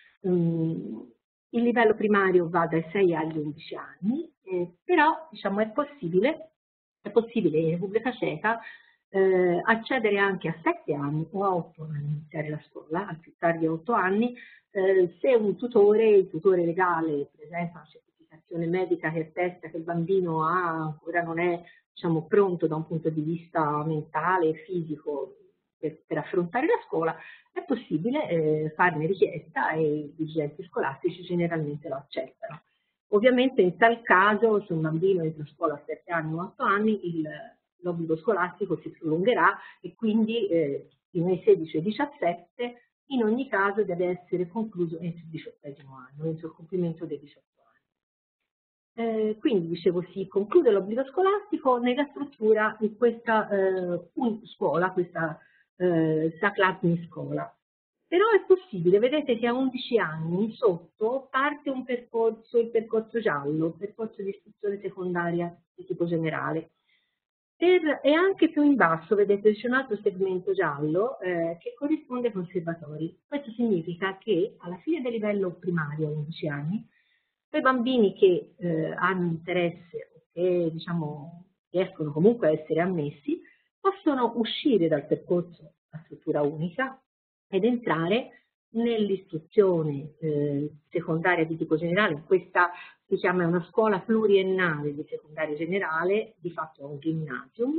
Um, il livello primario va dai sei agli undici anni, eh, però diciamo, è possibile, è possibile in Repubblica Ceca eh, accedere anche a sette anni o a otto anni a iniziare la scuola, al più tardi a otto anni, eh, se un tutore, il tutore legale presenta una certificazione medica che attesta che il bambino ha, ancora non è diciamo, pronto da un punto di vista mentale e fisico per, per affrontare la scuola, è possibile eh, farne richiesta e i dirigenti scolastici generalmente lo accettano. Ovviamente in tal caso se un bambino entra a scuola a sette anni o otto anni l'obbligo scolastico si prolungherà e quindi eh, nei sedici e diciassette in ogni caso deve essere concluso entro il diciottesimo anno, entro il compimento dei diciotto anni. Eh, quindi dicevo si conclude l'obbligo scolastico nella struttura di questa eh, scuola, questa eh, Zakladni scuola. Però è possibile, vedete che a undici anni sotto parte un percorso, il percorso giallo, il percorso di istruzione secondaria di tipo generale. Per, e anche più in basso, vedete, c'è un altro segmento giallo eh, che corrisponde ai conservatori. Questo significa che alla fine del livello primario, a undici anni, per bambini che eh, hanno interesse o che diciamo, riescono comunque a essere ammessi, possono uscire dal percorso a struttura unica ed entrare nell'istruzione eh, secondaria di tipo generale. Questa diciamo, è una scuola pluriennale di secondaria generale, di fatto è un gymnasium,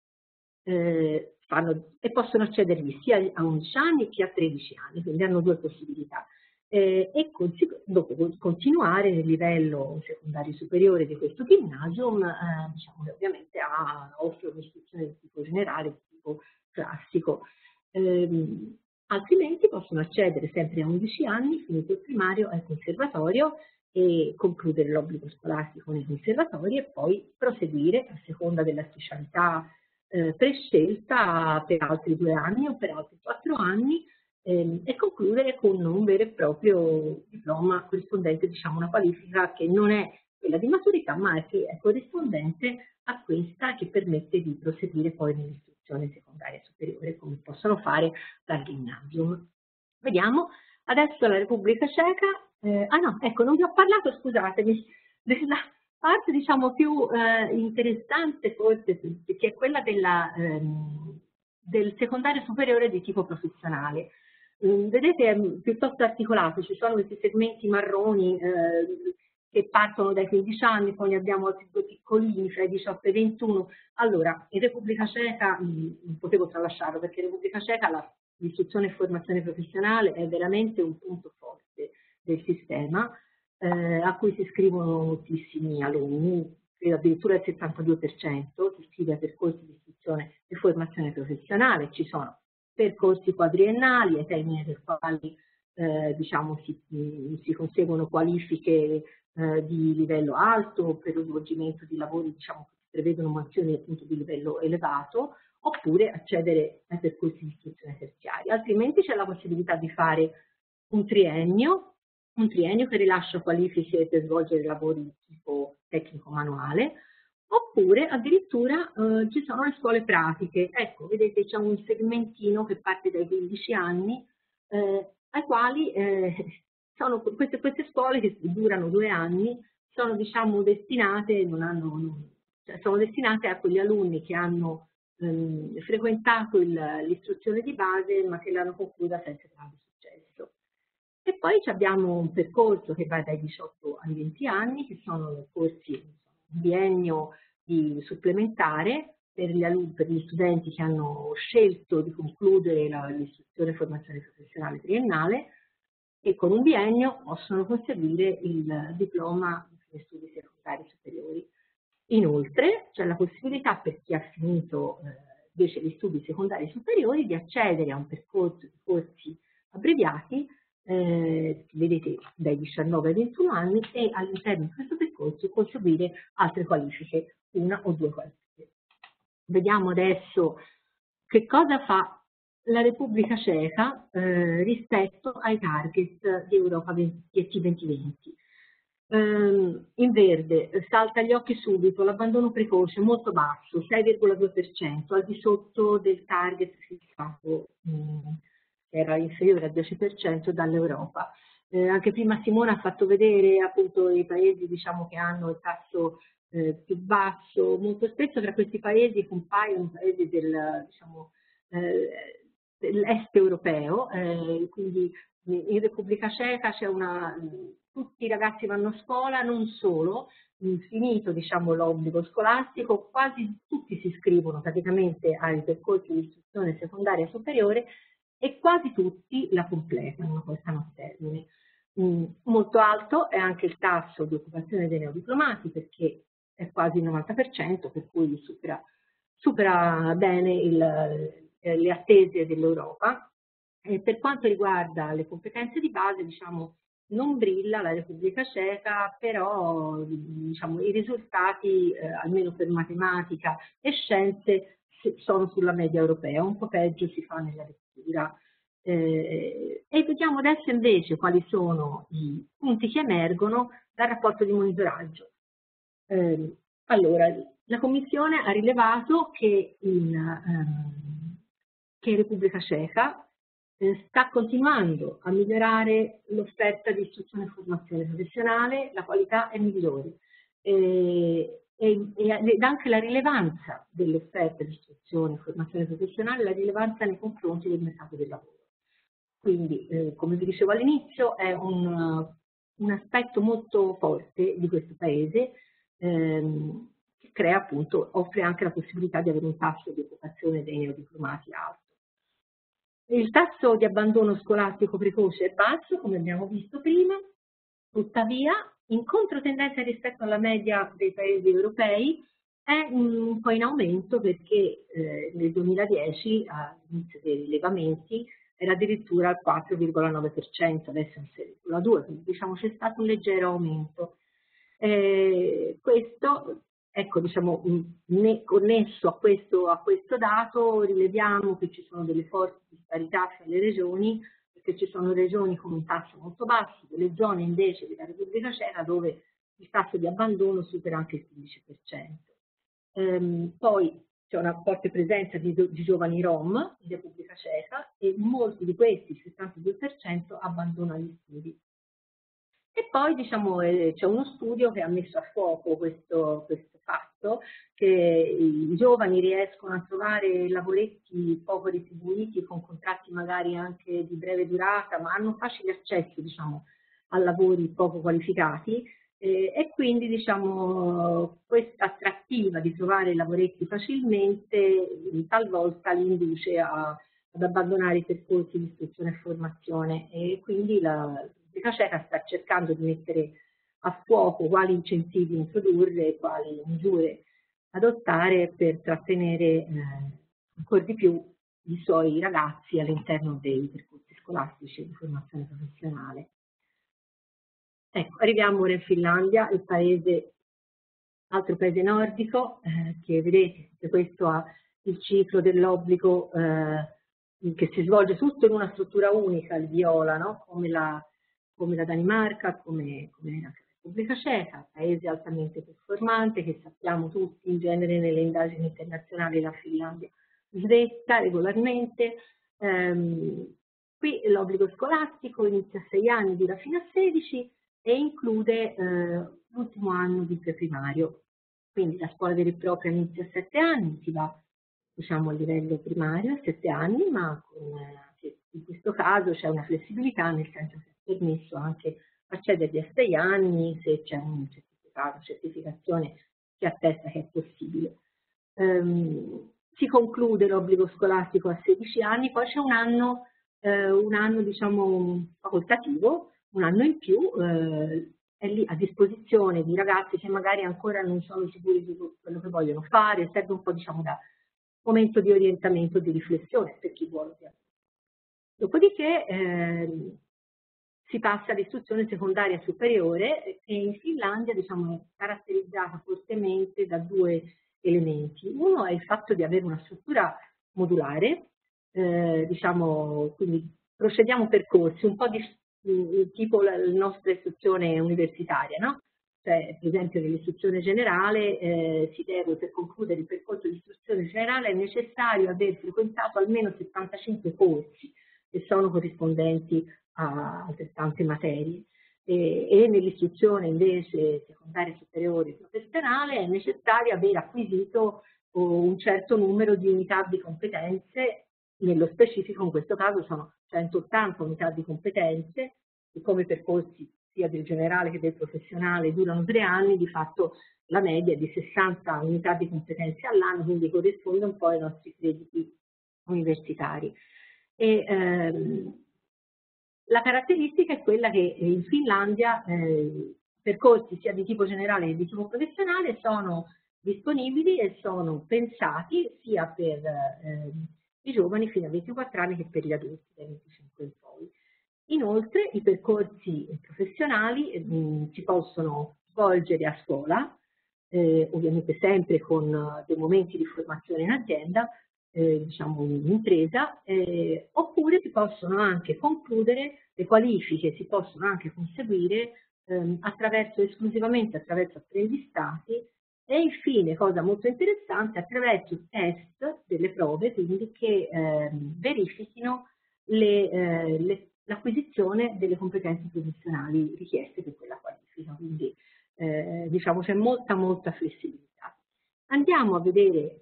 eh, fanno, e possono accedervi sia a undici anni che a tredici anni, quindi hanno due possibilità. Eh, e dopo continuare nel livello secondario superiore di questo gymnasium, eh, diciamo, ovviamente ha, offre un'istruzione di tipo generale, di tipo classico. Eh, altrimenti possono accedere sempre a undici anni, finito il primario, al conservatorio e concludere l'obbligo scolastico nei conservatori e poi proseguire a seconda della specialità eh, prescelta per altri due anni o per altri quattro anni ehm, e concludere con un vero e proprio diploma corrispondente diciamo una qualifica che non è quella di maturità ma è, che è corrispondente a questa che permette di proseguire poi nell'istruzione secondaria superiore come possono fare dal gymnasium. Vediamo adesso la Repubblica Ceca. Eh, ah no, ecco, non vi ho parlato, scusatemi, della parte diciamo più eh, interessante forse, che è quella della, ehm, del secondario superiore di tipo professionale. Mm, vedete è piuttosto articolato, ci sono questi segmenti marroni eh, che partono dai quindici anni, poi ne abbiamo altri due piccolini fra i diciotto e i ventuno. Allora, in Repubblica Ceca, non potevo tralasciarlo perché in Repubblica Ceca l'istruzione e formazione professionale è veramente un punto forte del sistema, eh, a cui si iscrivono moltissimi alunni, credo addirittura il settantadue per cento si iscrive a percorsi di istruzione e formazione professionale, ci sono percorsi quadriennali ai termini del quali eh, diciamo, si, si conseguono qualifiche eh, di livello alto per lo svolgimento di lavori diciamo, che prevedono mansioni appunto di livello elevato, oppure accedere ai percorsi di istruzione terziaria. Altrimenti c'è la possibilità di fare un triennio, un triennio che rilascia qualifiche per svolgere lavori di tipo tecnico-manuale, oppure addirittura eh, ci sono le scuole pratiche. Ecco, vedete c'è un segmentino che parte dai quindici anni, eh, ai quali eh, sono queste, queste scuole che durano due anni, sono diciamo destinate, non hanno, non, cioè, sono destinate a quegli alunni che hanno ehm, frequentato l'istruzione di base ma che l'hanno conclusa senza grande successo. E poi abbiamo un percorso che va dai diciotto ai venti anni, che sono corsi, un biennio di supplementare per gli, alunni, per gli studenti che hanno scelto di concludere l'istruzione e formazione professionale triennale, e con un biennio possono conseguire il diploma di studi secondari superiori. Inoltre c'è la possibilità per chi ha finito eh, invece gli studi secondari superiori di accedere a un percorso di corsi abbreviati, eh, vedete dai diciannove ai ventuno anni, e all'interno di questo percorso conseguire altre qualifiche, una o due qualifiche. Vediamo adesso che cosa fa la Repubblica Ceca eh, rispetto ai target di Europa duemilaventi. Um, in verde salta agli occhi subito l'abbandono precoce molto basso, sei virgola due per cento, al di sotto del target fissato, um, che era inferiore al dieci per cento dall'Europa. Eh, anche prima Simona ha fatto vedere appunto i paesi, diciamo, che hanno il tasso eh, più basso. Molto spesso tra questi paesi compaiono paesi del, diciamo, eh, dell'est europeo, eh, quindi in Repubblica Ceca c'è una, tutti i ragazzi vanno a scuola, non solo, finito diciamo l'obbligo scolastico, quasi tutti si iscrivono praticamente ai percorsi di istruzione secondaria superiore e quasi tutti la completano, portano a termine. Mm, molto alto è anche il tasso di occupazione dei neodiplomati, perché è quasi il novanta per cento, per cui supera, supera bene il le attese dell'Europa. E per quanto riguarda le competenze di base, diciamo, non brilla la Repubblica Ceca, però diciamo, i risultati, eh, almeno per matematica e scienze, sono sulla media europea, un po' peggio si fa nella lettura. Eh, e vediamo adesso invece quali sono i punti che emergono dal rapporto di monitoraggio. Eh, allora, la Commissione ha rilevato che in ehm, che in Repubblica Ceca eh, sta continuando a migliorare l'offerta di istruzione e formazione professionale, la qualità è migliore, eh, e, ed anche la rilevanza dell'offerta di istruzione e formazione professionale, la rilevanza nei confronti del mercato del lavoro. Quindi, eh, come vi dicevo all'inizio, è un, un aspetto molto forte di questo paese, ehm, che crea appunto, offre anche la possibilità di avere un tasso di occupazione dei neodiplomati alto. Il tasso di abbandono scolastico precoce è basso, come abbiamo visto prima, tuttavia, in controtendenza rispetto alla media dei paesi europei, è un po' in aumento perché eh, nel duemiladieci, all'inizio dei rilevamenti, era addirittura al quattro virgola nove per cento, adesso è al sei virgola due per cento, quindi diciamo c'è stato un leggero aumento. Eh, questo Ecco, diciamo, connesso a questo, a questo dato, rileviamo che ci sono delle forti disparità fra le regioni, perché ci sono regioni con un tasso molto basso, delle zone invece della Repubblica Ceca dove il tasso di abbandono supera anche il quindici per cento. Ehm, poi c'è una forte presenza di, di giovani Rom in Repubblica Ceca e molti di questi, il settantadue per cento, abbandonano gli studi. E poi diciamo, eh, c'è uno studio che ha messo a fuoco questo, questo fatto, che i giovani riescono a trovare lavoretti poco retribuiti con contratti magari anche di breve durata, ma hanno facile accesso diciamo, a lavori poco qualificati, eh, e quindi diciamo, questa attrattiva di trovare lavoretti facilmente talvolta li induce a, ad abbandonare i percorsi di istruzione e formazione, e quindi la La Ceca sta cercando di mettere a fuoco quali incentivi introdurre e quali misure adottare per trattenere eh, ancora di più i suoi ragazzi all'interno dei percorsi scolastici e di formazione professionale. Ecco, arriviamo ora in Finlandia, il paese, altro paese nordico, eh, che vedete, questo ha il ciclo dell'obbligo eh, che si svolge tutto in una struttura unica, il viola, no? come la come la Danimarca, come, come la Repubblica Ceca, paese altamente performante che sappiamo tutti in genere nelle indagini internazionali la Finlandia svetta regolarmente. Ehm, qui l'obbligo scolastico inizia a sei anni, dura fino a sedici e include eh, l'ultimo anno di preprimario. Quindi la scuola vera e propria inizia a sette anni, si va diciamo a livello primario a sette anni, ma con, eh, in questo caso c'è una flessibilità, nel senso che è permesso anche accedervi a sei anni se c'è un certificato, certificazione che attesta che è possibile. Um, si conclude l'obbligo scolastico a sedici anni, poi c'è un anno, eh, un anno diciamo facoltativo, un anno in più, eh, è lì a disposizione di ragazzi che magari ancora non sono sicuri di quello che vogliono fare, serve un po' diciamo da momento di orientamento, di riflessione per chi vuole. Dopodiché eh, si passa all'istruzione secondaria superiore che in Finlandia diciamo, è caratterizzata fortemente da due elementi. Uno è il fatto di avere una struttura modulare, eh, diciamo, quindi procediamo percorsi, un po' di tipo la, la nostra istruzione universitaria, no? Cioè, per esempio nell'istruzione generale eh, si deve, per concludere il percorso di istruzione generale, è necessario aver frequentato almeno settantacinque corsi che sono corrispondenti a altrettante materie. E, e nell'istruzione invece secondaria superiore e professionale è necessario aver acquisito un certo numero di unità di competenze, nello specifico in questo caso sono centottanta unità di competenze, e come percorsi sia del generale che del professionale durano tre anni, di fatto la media è di sessanta unità di competenze all'anno, quindi corrisponde un po' ai nostri crediti universitari. E, ehm, la caratteristica è quella che in Finlandia eh, percorsi sia di tipo generale che di tipo professionale sono disponibili e sono pensati sia per eh, i giovani fino a ventiquattro anni che per gli adulti dai venticinque in poi. Inoltre i percorsi professionali eh, si possono svolgere a scuola, eh, ovviamente sempre con dei momenti di formazione in azienda, eh, diciamo in impresa, eh, oppure si possono anche concludere, le qualifiche si possono anche conseguire ehm, attraverso, esclusivamente attraverso apprendistati e infine, cosa molto interessante, attraverso test delle prove, quindi che ehm, verifichino le, eh, le l'acquisizione delle competenze professionali richieste per quella qualifica, quindi eh, diciamo c'è molta molta flessibilità. Andiamo a vedere,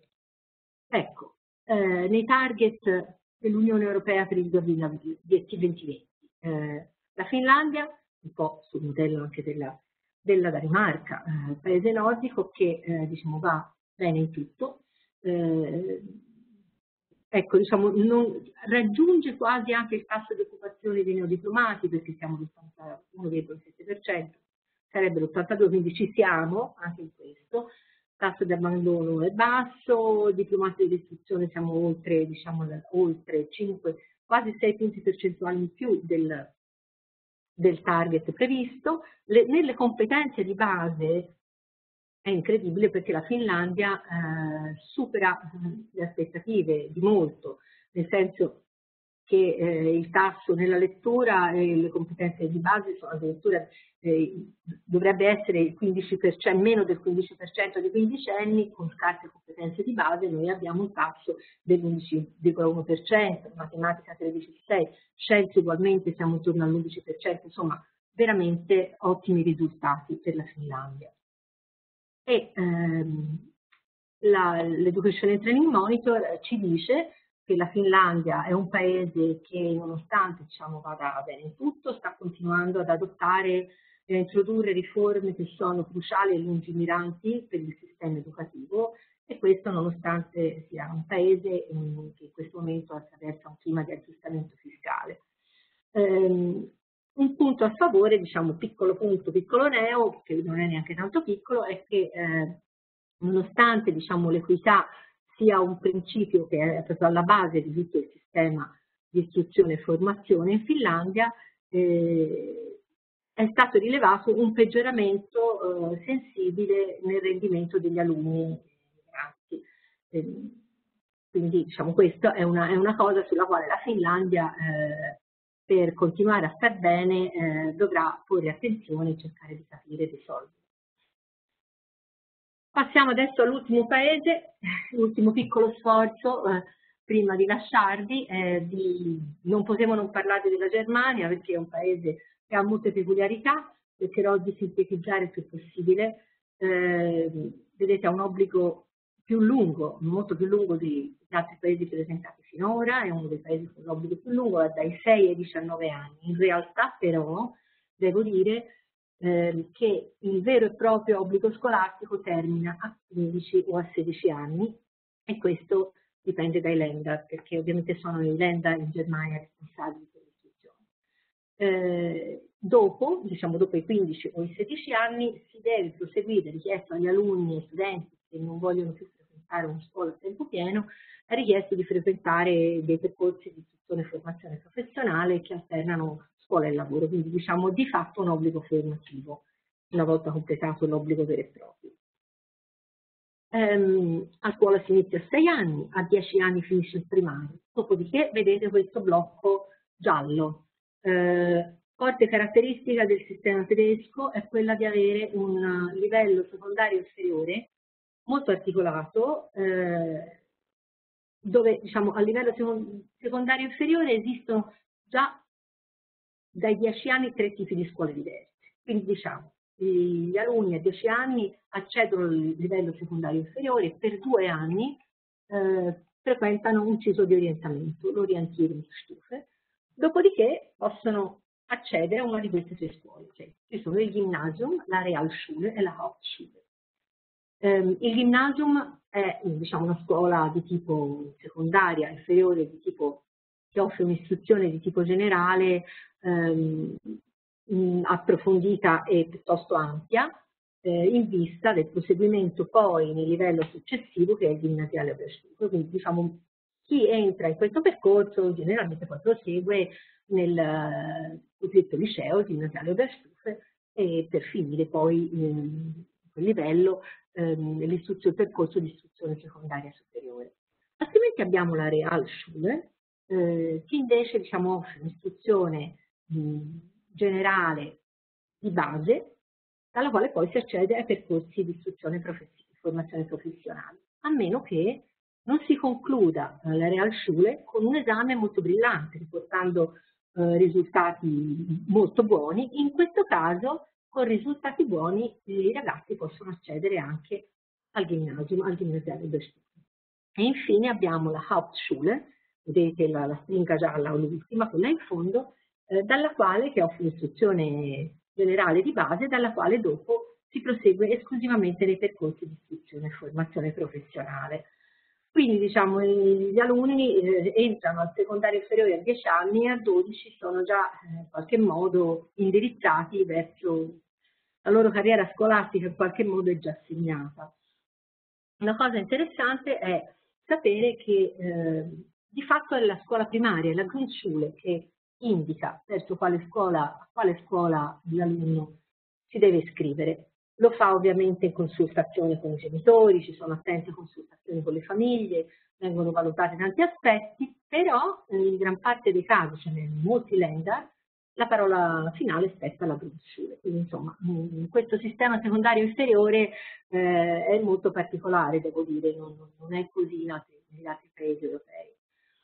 ecco, eh, nei target dell'Unione Europea per il duemilaventi, eh, la Finlandia, un po' sul modello anche della, della Danimarca, eh, paese nordico che eh, diciamo va bene in tutto, eh, ecco, diciamo, non, raggiunge quasi anche il tasso di occupazione dei neodiplomati, perché siamo all'ottantuno virgola sette per cento, sarebbe l'ottantadue, quindi ci siamo anche in questo. Il tasso di abbandono è basso, diplomati dell'istruzione siamo oltre, diciamo, oltre cinque, quasi sei punti percentuali in più del, del target previsto. Le, nelle competenze di base è incredibile perché la Finlandia eh, supera le aspettative di molto, nel senso che eh, il tasso nella lettura e le competenze di base sono addirittura, eh, dovrebbe essere il quindici per cento, meno del quindici per cento dei quindicenni con scarse competenze di base, noi abbiamo un tasso dell'undici virgola uno per cento, matematica tredici virgola sei per cento, scienze ugualmente siamo intorno all'undici per cento, insomma veramente ottimi risultati per la Finlandia. E ehm, l'Education and Training Monitor ci dice che la Finlandia è un paese che nonostante diciamo, vada bene in tutto, sta continuando ad adottare e a introdurre riforme che sono cruciali e lungimiranti per il sistema educativo, e questo nonostante sia un paese in, che in questo momento attraversa un clima di aggiustamento fiscale. Ehm, Un punto a favore, diciamo piccolo punto, piccolo neo, che non è neanche tanto piccolo, è che eh, nonostante diciamo, l'equità sia un principio che è proprio alla base di tutto il sistema di istruzione e formazione in Finlandia, eh, è stato rilevato un peggioramento eh, sensibile nel rendimento degli alunni migranti. Eh, quindi diciamo, questa è una, è una cosa sulla quale la Finlandia eh, per continuare a star bene eh, dovrà porre attenzione e cercare di capire dei soldi. Passiamo adesso all'ultimo paese, l'ultimo piccolo sforzo eh, prima di lasciarvi, eh, di, non potevo non parlare della Germania perché è un paese che ha molte peculiarità, cercherò di sintetizzare il più possibile. Eh, vedete, ha un obbligo più lungo, molto più lungo di altri paesi presentati finora, è uno dei paesi con l'obbligo più lungo, dai sei ai diciannove anni. In realtà però, devo dire, eh, che il vero e proprio obbligo scolastico termina a quindici o a sedici anni, e questo dipende dai Länder, perché ovviamente sono i Länder in Germania responsabili per l'istruzione. Eh, dopo, diciamo dopo i quindici o i sedici anni, si deve proseguire, richiesto agli alunni e studenti che non vogliono più frequentare una scuola a tempo pieno, è richiesto di frequentare dei percorsi di istruzione e formazione professionale che alternano scuola e lavoro, quindi diciamo di fatto un obbligo formativo, una volta completato l'obbligo vero e proprio. Ehm, a scuola si inizia a sei anni, a dieci anni finisce il primario, dopodiché vedete questo blocco giallo. Eh, forte caratteristica del sistema tedesco è quella di avere un livello secondario inferiore molto articolato, eh, dove diciamo, a livello secondario inferiore esistono già dai dieci anni tre tipi di scuole diverse. Quindi diciamo, gli alunni a dieci anni accedono al livello secondario inferiore e per due anni eh, frequentano un ciclo di orientamento, l'Orientierungsstufe, dopodiché possono accedere a una di queste tre scuole, cioè ci sono il Gymnasium, la Realschule e la Hauptschule. Um, il Gymnasium è diciamo, una scuola di tipo secondaria, inferiore, di tipo, che offre un'istruzione di tipo generale, um, mh, approfondita e piuttosto ampia, eh, in vista del proseguimento poi nel livello successivo che è il Gymnasiale Oberstufe. Quindi diciamo, chi entra in questo percorso generalmente poi prosegue nel cosiddetto liceo, il Gymnasiale Oberstufe, e per finire poi in quel livello ehm, il percorso di istruzione secondaria superiore. Altrimenti abbiamo la Realschule, eh, che invece diciamo, offre un'istruzione generale di base, dalla quale poi si accede ai percorsi di istruzione professionale, formazione professionale, a meno che non si concluda la Realschule con un esame molto brillante, riportando eh, risultati molto buoni. In questo caso, con risultati buoni, i ragazzi possono accedere anche al Gymnasium, al Gymnasiale Oberstufe. E infine abbiamo la Hauptschule, vedete la, la stringa gialla, l'ultima, quella in fondo, eh, dalla quale, che offre l'istruzione generale di base, dalla quale dopo si prosegue esclusivamente nei percorsi di istruzione e formazione professionale. Quindi diciamo gli alunni eh, entrano al secondario inferiore a dieci anni e a dodici sono già eh, in qualche modo indirizzati verso la loro carriera scolastica, in qualche modo è già segnata. Una cosa interessante è sapere che eh, di fatto è la scuola primaria, la Grundschule, che indica verso quale scuola, quale scuola l'alunno si deve iscrivere. Lo fa ovviamente in consultazione con i genitori, ci sono attente consultazioni con le famiglie, vengono valutati tanti aspetti, però in gran parte dei casi, cioè in molti Länder, la parola finale spetta alla Grundschule. Quindi insomma, questo sistema secondario inferiore eh, è molto particolare, devo dire, non, non è così in altri, negli altri paesi europei.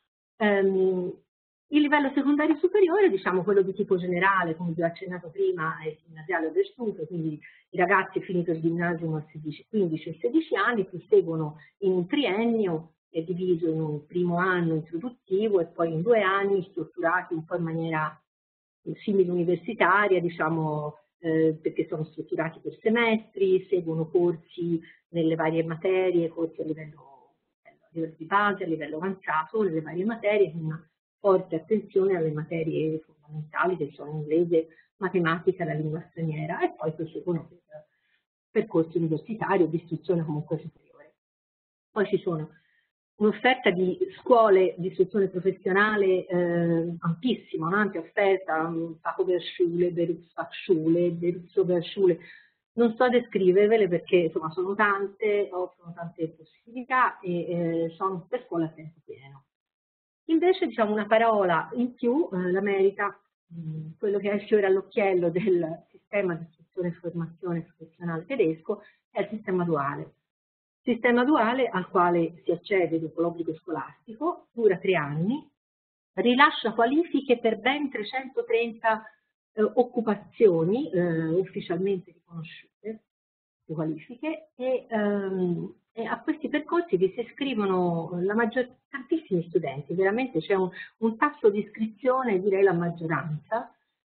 Um, il livello secondario superiore, diciamo quello di tipo generale, come vi ho accennato prima, è il Gymnasiale Oberstufe, quindi i ragazzi finito il ginnasio a quindici e sedici anni proseguono in un triennio, è diviso in un primo anno introduttivo e poi in due anni strutturati un po' in maniera simile universitaria, diciamo, eh, perché sono strutturati per semestri, seguono corsi nelle varie materie, corsi a livello, a livello di base, a livello avanzato, nelle varie materie, con una forte attenzione alle materie fondamentali che sono inglese, matematica, la lingua straniera, e poi proseguono per percorsi universitari o di istruzione comunque superiore. Poi ci sono un'offerta di scuole di istruzione professionale eh, ampissima, un'ampia offerta, Fachoberschule, Berufsfachschule, Berufsoberschule. Non sto a descrivervele perché insomma sono tante, offrono tante possibilità e eh, sono per scuola a tempo pieno. Invece diciamo una parola in più, eh, l'America, mh, quello che è il fiore all'occhiello del sistema di istruzione e formazione professionale tedesco è il sistema duale. Sistema duale al quale si accede dopo l'obbligo scolastico, dura tre anni, rilascia qualifiche per ben trecentotrenta eh, occupazioni eh, ufficialmente riconosciute, qualifiche, e, ehm, e a questi percorsi vi si iscrivono la maggior, tantissimi studenti, veramente c'è un, un tasso di iscrizione, direi la maggioranza,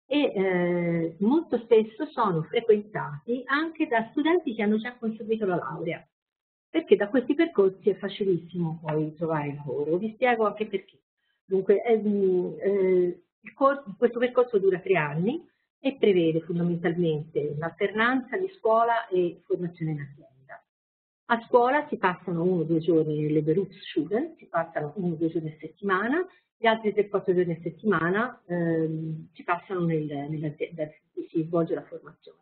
e eh, molto spesso sono frequentati anche da studenti che hanno già conseguito la laurea, perché da questi percorsi è facilissimo poi trovare lavoro. Vi spiego anche perché. Dunque, eh, eh, il corso, questo percorso dura tre anni e prevede fondamentalmente l'alternanza di scuola e formazione in azienda. A scuola si passano uno o due giorni nelle Berufsschule, si passano uno o due giorni a settimana, gli altri tre quattro giorni a settimana ehm, si passano nel, nell'azienda, si svolge la formazione.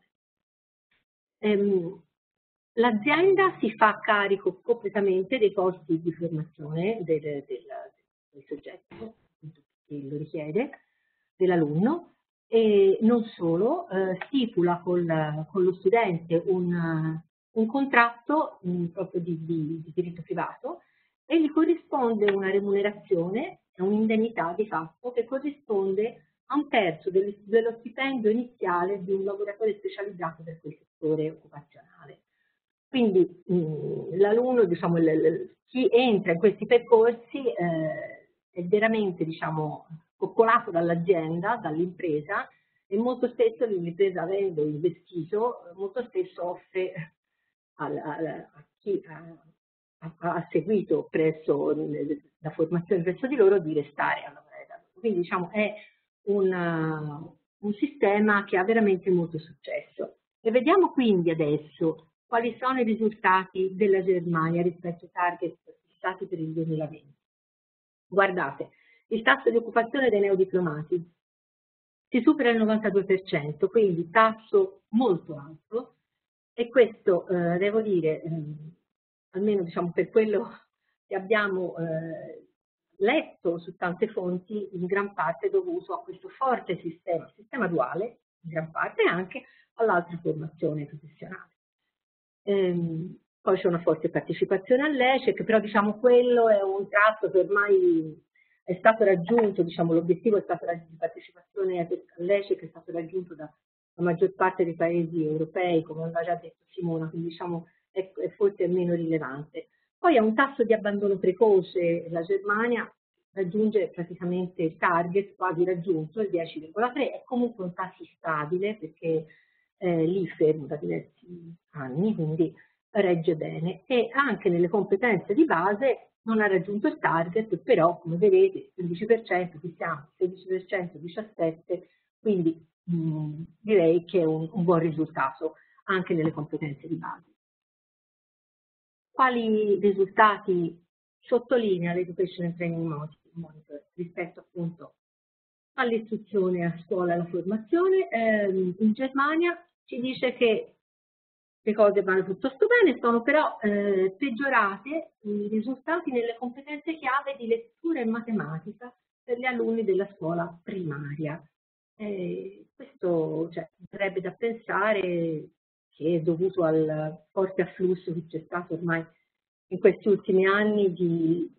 Ehm, L'azienda si fa carico completamente dei costi di formazione del, del, del soggetto che lo richiede, dell'alunno, e non solo, eh, stipula col, con lo studente un, un contratto mh, proprio di, di, di diritto privato e gli corrisponde una remunerazione, un'indennità di fatto che corrisponde a un terzo del, dello stipendio iniziale di un lavoratore specializzato per quel settore occupazionale. Quindi l'alunno, diciamo, l, l, chi entra in questi percorsi eh, è veramente, diciamo, coccolato dall'azienda, dall'impresa, e molto spesso l'impresa, avendo investito, molto spesso offre al, al, a chi ha, ha, ha seguito presso la formazione presso di loro di restare a lavorare da loro. Quindi, diciamo, è una, un sistema che ha veramente molto successo. E vediamo quindi adesso quali sono i risultati della Germania rispetto ai target fissati per il duemilaventi. Guardate, il tasso di occupazione dei neodiplomati si supera il novantadue per cento, quindi tasso molto alto, e questo eh, devo dire, eh, almeno diciamo per quello che abbiamo eh, letto su tante fonti, in gran parte dovuto a questo forte sistema, sistema duale, in gran parte anche all'altra formazione professionale. Ehm, poi c'è una forte partecipazione all'E C E C, però diciamo quello è un tratto che ormai è stato raggiunto, diciamo l'obiettivo è stato di partecipazione all'E C E C è stato raggiunto dalla maggior parte dei paesi europei, come aveva già detto Simona, quindi diciamo è, è forse meno rilevante. Poi ha un tasso di abbandono precoce, la Germania raggiunge praticamente il target, quasi raggiunto, il dieci virgola tre, è comunque un tasso stabile perché eh, lì fermo da diversi anni, quindi regge bene, e anche nelle competenze di base non ha raggiunto il target, però come vedete quindici per cento, qui siamo, sedici per cento, diciassette per cento, quindi mh, direi che è un, un buon risultato anche nelle competenze di base. Quali risultati sottolinea l'Education and Training Monitor rispetto appunto all'istruzione a scuola e alla formazione? Eh, in Germania ci dice che le cose vanno piuttosto bene, sono però eh, peggiorate i risultati nelle competenze chiave di lettura e matematica per gli alunni della scuola primaria. Eh, questo cioè, darebbe da pensare che è dovuto al forte afflusso che c'è stato ormai in questi ultimi anni di,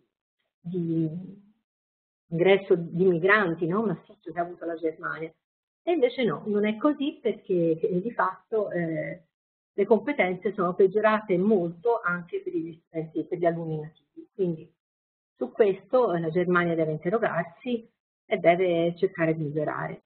di ingresso di migranti, no? Massiccio che ha avuto la Germania. E invece no, non è così perché di fatto eh, le competenze sono peggiorate molto anche per gli studenti, per gli alunni nativi. Quindi su questo la Germania deve interrogarsi e deve cercare di migliorare.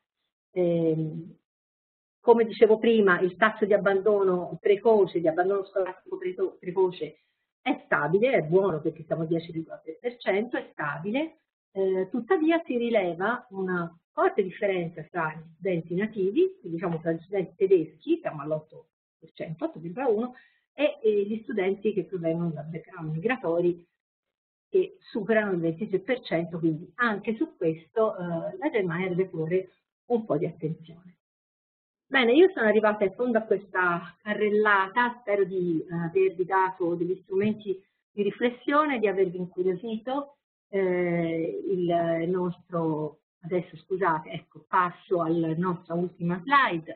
Eh, come dicevo prima, il tasso di abbandono precoce, di abbandono scolastico precoce è stabile, è buono perché siamo al dieci virgola tre per cento, è stabile, eh, tuttavia si rileva una forte differenza tra gli studenti nativi, diciamo tra gli studenti tedeschi, siamo all'otto per cento, otto virgola uno per cento, e, e gli studenti che provengono da background migratori che superano il ventitré per cento, quindi anche su questo eh, la Germania deve porre un po' di attenzione. Bene, io sono arrivata in fondo a questa carrellata, spero di eh, avervi dato degli strumenti di riflessione, di avervi incuriosito. Eh, il nostro, adesso scusate, ecco, passo alla nostra ultima slide.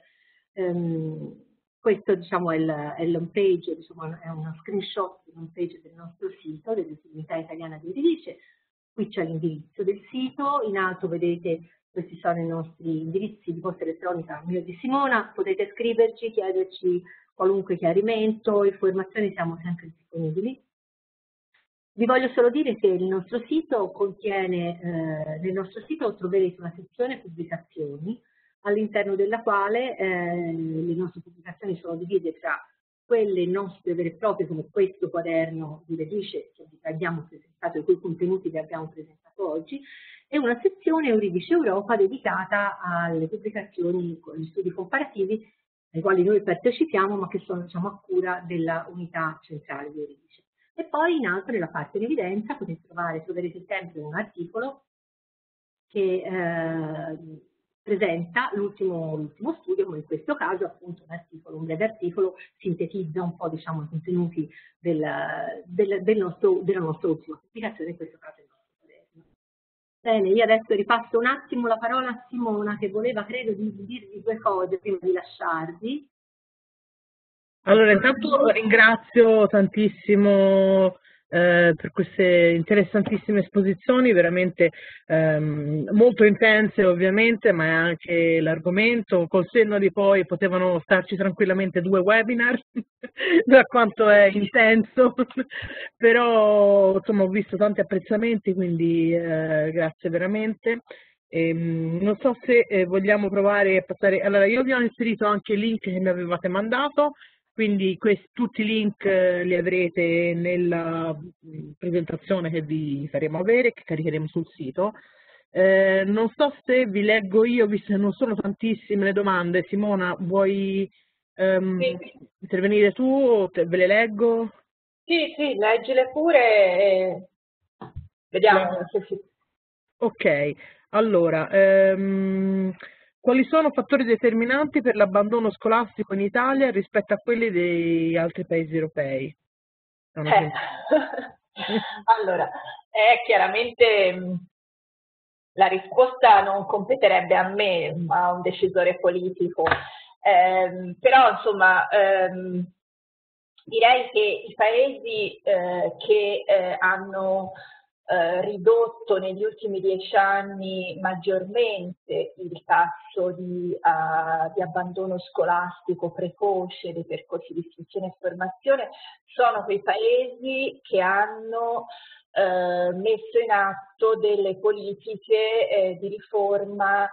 Um, questo diciamo, è l'home page, diciamo, è uno screenshot dell'home page del nostro sito, dell'Università Italiana di Edilice. Qui c'è l'indirizzo del sito, in alto vedete questi sono i nostri indirizzi di posta elettronica, mio di Simona, potete scriverci, chiederci qualunque chiarimento, informazioni, siamo sempre disponibili. Vi voglio solo dire che il nostro sito contiene, eh, nel nostro sito troverete una sezione pubblicazioni all'interno della quale eh, le nostre pubblicazioni sono divise tra quelle nostre vere e proprie, come questo quaderno di Edice che abbiamo presentato, i cui contenuti vi abbiamo presentato oggi, e una sezione Euridice Europa dedicata alle pubblicazioni, agli studi comparativi ai quali noi partecipiamo, ma che sono, diciamo, a cura della unità centrale di Euridice. E poi in alto, nella parte in evidenza, potete trovare, troverete sempre un articolo che eh, presenta l'ultimo studio, come in questo caso appunto un articolo, un breve articolo, sintetizza un po', diciamo, i contenuti del, del, del nostro, della nostra ultima pubblicazione, in questo caso il nostro quaderno. Bene, io adesso ripasso un attimo la parola a Simona, che voleva, credo, di dirvi due cose prima di lasciarvi. Allora, intanto ringrazio tantissimo eh, per queste interessantissime esposizioni, veramente ehm, molto intense ovviamente, ma è anche l'argomento. Col senno di poi potevano starci tranquillamente due webinar, da quanto è intenso, però insomma ho visto tanti apprezzamenti, quindi eh, grazie veramente. E, non so se eh, vogliamo provare a passare. Allora, io vi ho inserito anche il link che mi avevate mandato. Quindi questi, tutti i link eh, li avrete nella mh, presentazione che vi faremo avere, che caricheremo sul sito. Eh, non so se vi leggo io, visto che non sono tantissime le domande. Simona, vuoi um, sì. intervenire tu o te, ve le leggo? Sì, sì, leggile pure e vediamo se si... Ok, allora... Um, quali sono fattori determinanti per l'abbandono scolastico in Italia rispetto a quelli degli altri paesi europei? Eh. Allora, è chiaramente la risposta non competerebbe a me, ma a un decisore politico. Eh, però, insomma, ehm, direi che i paesi eh, che eh, hanno Eh, ridotto negli ultimi dieci anni maggiormente il tasso di, uh, di abbandono scolastico precoce dei percorsi di istruzione e formazione sono quei paesi che hanno eh, messo in atto delle politiche eh, di riforma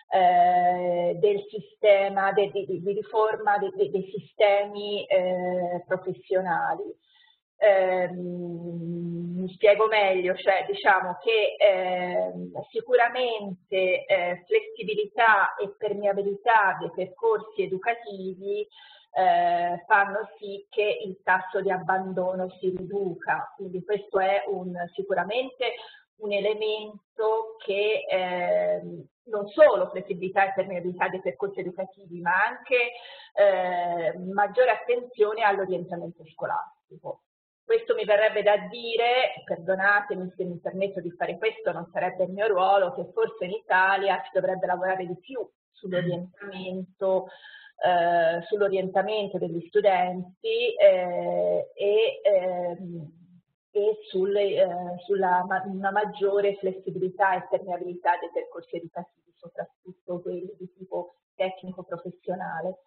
eh, del sistema, de, di, di riforma de, de, dei sistemi eh, professionali. Eh, mi spiego meglio, cioè diciamo che eh, sicuramente eh, flessibilità e permeabilità dei percorsi educativi eh, fanno sì che il tasso di abbandono si riduca, quindi questo è un, sicuramente un elemento che eh, non solo flessibilità e permeabilità dei percorsi educativi, ma anche eh, maggiore attenzione all'orientamento scolastico. Questo mi verrebbe da dire, perdonatemi se mi permetto di fare questo, non sarebbe il mio ruolo, che forse in Italia si dovrebbe lavorare di più sull'orientamento eh, sull'orientamento degli studenti eh, e, eh, e sulle, eh, sulla ma una maggiore flessibilità e permeabilità dei percorsi educativi, soprattutto quelli di tipo tecnico-professionale.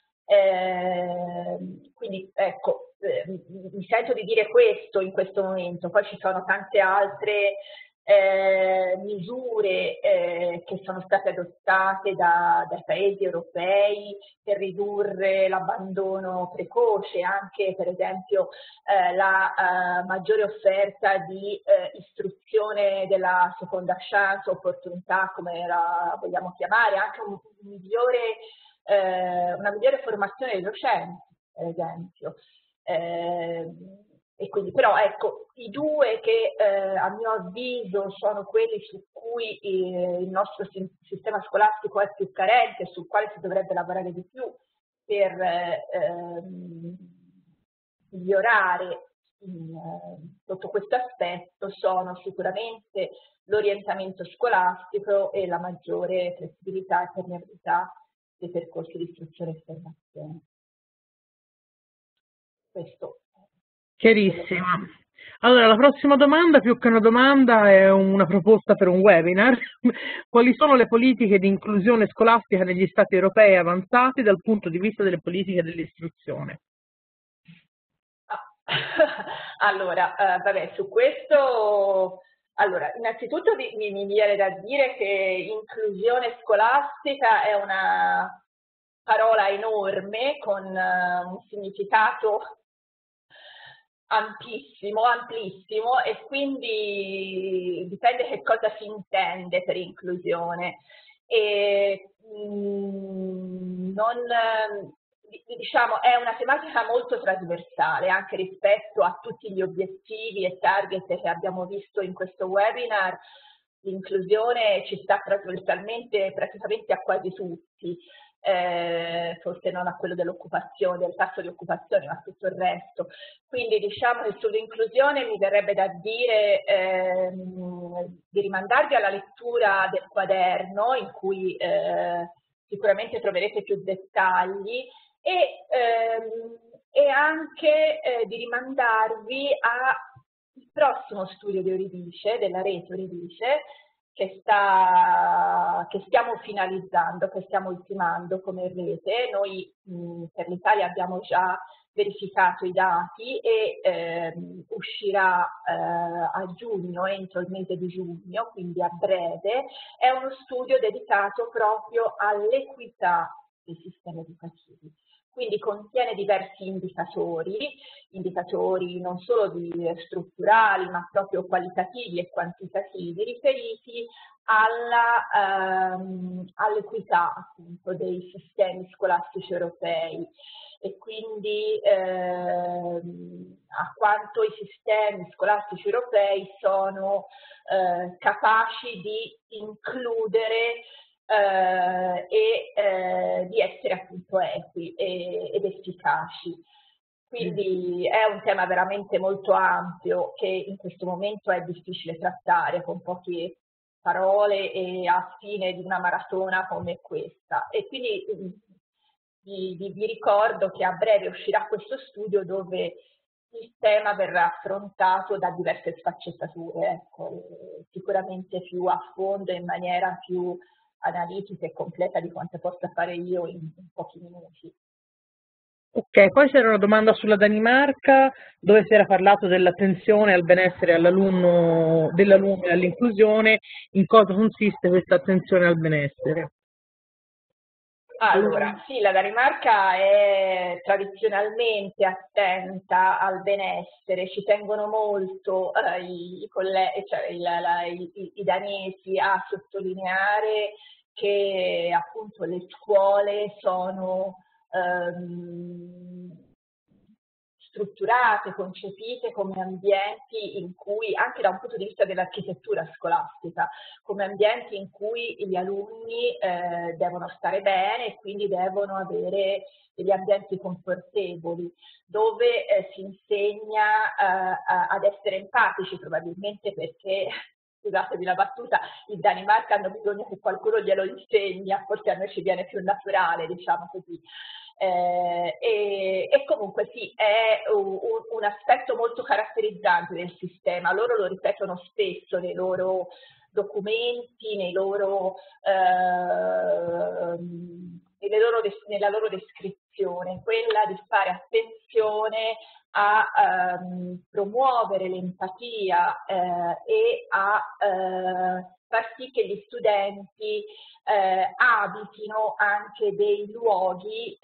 Eh, quindi ecco, eh, mi sento di dire questo in questo momento, poi ci sono tante altre eh, misure eh, che sono state adottate da, dai paesi europei per ridurre l'abbandono precoce, anche per esempio eh, la eh, maggiore offerta di eh, istruzione della seconda chance, opportunità come la vogliamo chiamare, anche un, un migliore Eh, una migliore formazione dei docenti, per esempio. Eh, e quindi, però, ecco, i due che eh, a mio avviso sono quelli su cui eh, il nostro sistema scolastico è più carente, sul quale si dovrebbe lavorare di più per eh, ehm, migliorare in, eh, sotto questo aspetto, sono sicuramente l'orientamento scolastico e la maggiore flessibilità e permeabilità dei percorsi di istruzione e formazione. Questo. Chiarissimo. Allora, la prossima domanda, più che una domanda, è una proposta per un webinar. Quali sono le politiche di inclusione scolastica negli Stati europei avanzati dal punto di vista delle politiche dell'istruzione? Ah. Allora, eh, vabbè, su questo Allora, innanzitutto mi, mi, mi viene da dire che inclusione scolastica è una parola enorme con uh, un significato amplissimo, amplissimo e quindi dipende che cosa si intende per inclusione. E, mh, non, diciamo, è una tematica molto trasversale anche rispetto a tutti gli obiettivi e target che abbiamo visto in questo webinar. L'inclusione ci sta trasversalmente praticamente a quasi tutti. Eh, forse non a quello dell'occupazione, del tasso di occupazione, ma tutto il resto. Quindi diciamo che sull'inclusione mi verrebbe da dire ehm, di rimandarvi alla lettura del quaderno in cui eh, sicuramente troverete più dettagli e, ehm, e anche eh, di rimandarvi al prossimo studio di Euridice, della rete Euridice, Che, sta, che stiamo finalizzando, che stiamo ultimando come rete. Noi mh, per l'Italia abbiamo già verificato i dati e ehm, uscirà eh, a giugno, entro il mese di giugno, quindi a breve. È uno studio dedicato proprio all'equità dei sistemi educativi. Quindi contiene diversi indicatori, indicatori non solo di, strutturali, ma proprio qualitativi e quantitativi, riferiti ehm, all'equità appunto dei sistemi scolastici europei e quindi ehm, a quanto i sistemi scolastici europei sono eh, capaci di includere Uh, e uh, di essere appunto equi e, ed efficaci. Quindi è un tema veramente molto ampio che in questo momento è difficile trattare con poche parole e a fine di una maratona come questa. E quindi vi, vi, vi ricordo che a breve uscirà questo studio dove il tema verrà affrontato da diverse sfaccettature, ecco, sicuramente più a fondo e in maniera più analitica e completa di quanto possa fare io in, in pochi minuti. Ok, poi c'era una domanda sulla Danimarca, dove si era parlato dell'attenzione al benessere dell'alunno e all'inclusione. In cosa consiste questa attenzione al benessere? Allora, sì, la Danimarca è tradizionalmente attenta al benessere, ci tengono molto eh, i, i, cioè, il, la, i, i danesi a sottolineare che appunto le scuole sono ehm, strutturate, concepite come ambienti in cui, anche da un punto di vista dell'architettura scolastica, come ambienti in cui gli alunni eh, devono stare bene e quindi devono avere degli ambienti confortevoli, dove eh, si insegna eh, ad essere empatici, probabilmente perché, scusatevi la battuta, in Danimarca hanno bisogno che qualcuno glielo insegna, forse a noi ci viene più naturale, diciamo così. Eh, e, e comunque sì, è un, un aspetto molto caratterizzante del sistema, loro lo ripetono spesso nei loro documenti, nei loro, eh, nelle loro, nella loro descrizione, quella di fare attenzione a ehm, promuovere l'empatia eh, e a eh, far sì che gli studenti eh, abitino anche dei luoghi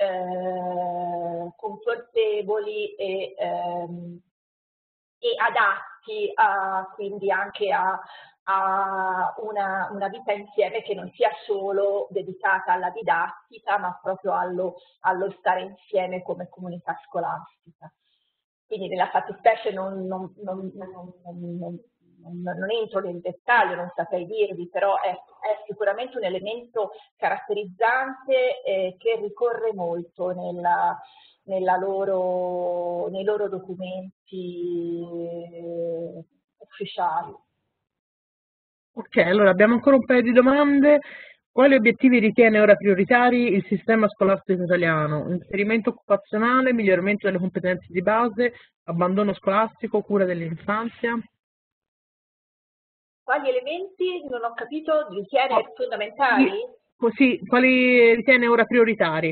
eh, confortevoli e, ehm, e adatti a, quindi anche a, a una, una vita insieme che non sia solo dedicata alla didattica, ma proprio allo, allo stare insieme come comunità scolastica. Quindi nella fattispecie non, non, non, non non entro nel dettaglio, non saprei dirvi, però è, è sicuramente un elemento caratterizzante eh, che ricorre molto nella, nella loro, nei loro documenti eh, ufficiali. Ok, allora abbiamo ancora un paio di domande. Quali obiettivi ritiene ora prioritari il sistema scolastico italiano? Inserimento occupazionale, miglioramento delle competenze di base, abbandono scolastico, cura dell'infanzia? Quali elementi, non ho capito, ritiene oh, fondamentali? Così, quali ritiene ora prioritari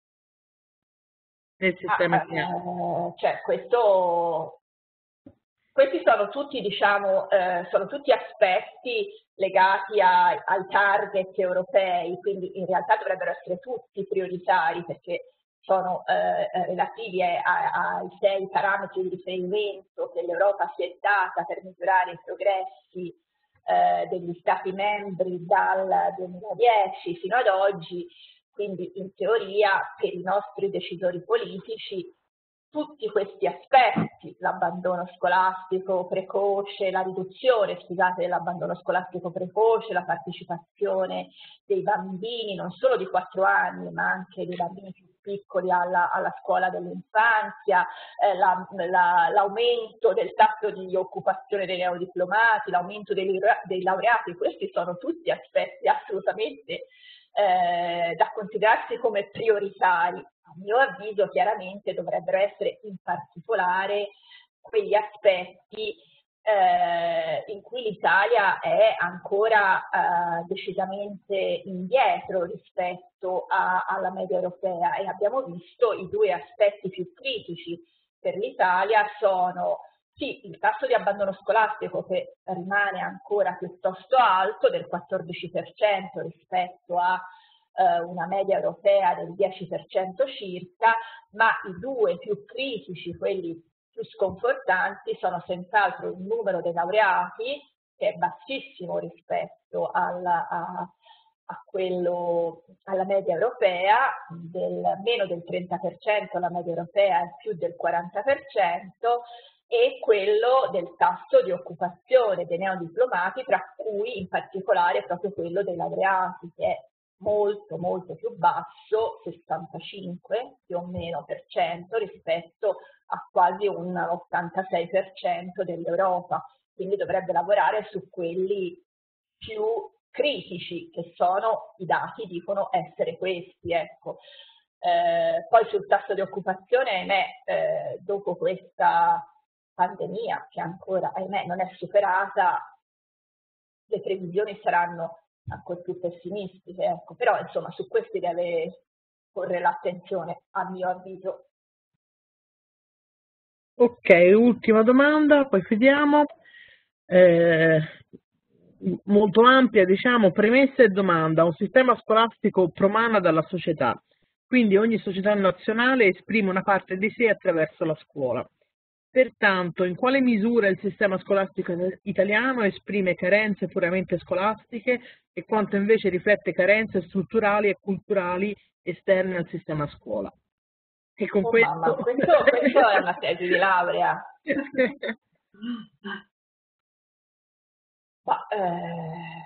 nel sistema ah, eh, cioè, questo questi sono tutti, diciamo, eh, sono tutti aspetti legati a, ai target europei, quindi in realtà dovrebbero essere tutti prioritari perché sono eh, relativi a, a, ai sei parametri di riferimento che l'Europa si è data per misurare i progressi eh, degli Stati membri dal duemiladieci fino ad oggi, quindi in teoria per i nostri decisori politici tutti questi aspetti, l'abbandono scolastico precoce, la riduzione, scusate, dell'abbandono scolastico precoce, la partecipazione dei bambini, non solo di quattro anni, ma anche dei bambini più piccoli alla, alla scuola dell'infanzia, eh, la, la, l'aumento del tasso di occupazione dei neodiplomati, l'aumento dei, dei laureati, questi sono tutti aspetti assolutamente eh, da considerarsi come prioritari. A mio avviso chiaramente dovrebbero essere in particolare quegli aspetti eh, in cui l'Italia è ancora eh, decisamente indietro rispetto a, alla media europea, e abbiamo visto i due aspetti più critici per l'Italia sono sì il tasso di abbandono scolastico, che rimane ancora piuttosto alto, del quattordici per cento rispetto a una media europea del dieci per cento circa, ma i due più critici, quelli più sconfortanti, sono senz'altro il numero dei laureati, che è bassissimo rispetto alla, a, a quello, alla media europea, del meno del trenta per cento, la media europea è più del quaranta per cento, e quello del tasso di occupazione dei neodiplomati, tra cui in particolare proprio quello dei laureati, che è molto molto più basso, sessantacinque più o meno per cento rispetto a quasi un ottantasei per cento dell'Europa, quindi dovrebbe lavorare su quelli più critici, che sono, i dati dicono essere questi, ecco. Eh, poi sul tasso di occupazione, ahimè, eh, dopo questa pandemia che ancora, ahimè, non è superata, le previsioni saranno ancora più pessimistiche, ecco. Però insomma su questi deve porre l'attenzione, a mio avviso. Ok, ultima domanda, poi chiudiamo. Eh, molto ampia, diciamo, premessa e domanda. Un sistema scolastico promana dalla società, quindi ogni società nazionale esprime una parte di sé attraverso la scuola. Pertanto, in quale misura il sistema scolastico italiano esprime carenze puramente scolastiche e quanto invece riflette carenze strutturali e culturali esterne al sistema scuola? E con oh, questo... mamma, questo, questo è una tesi di laurea. Ma, eh...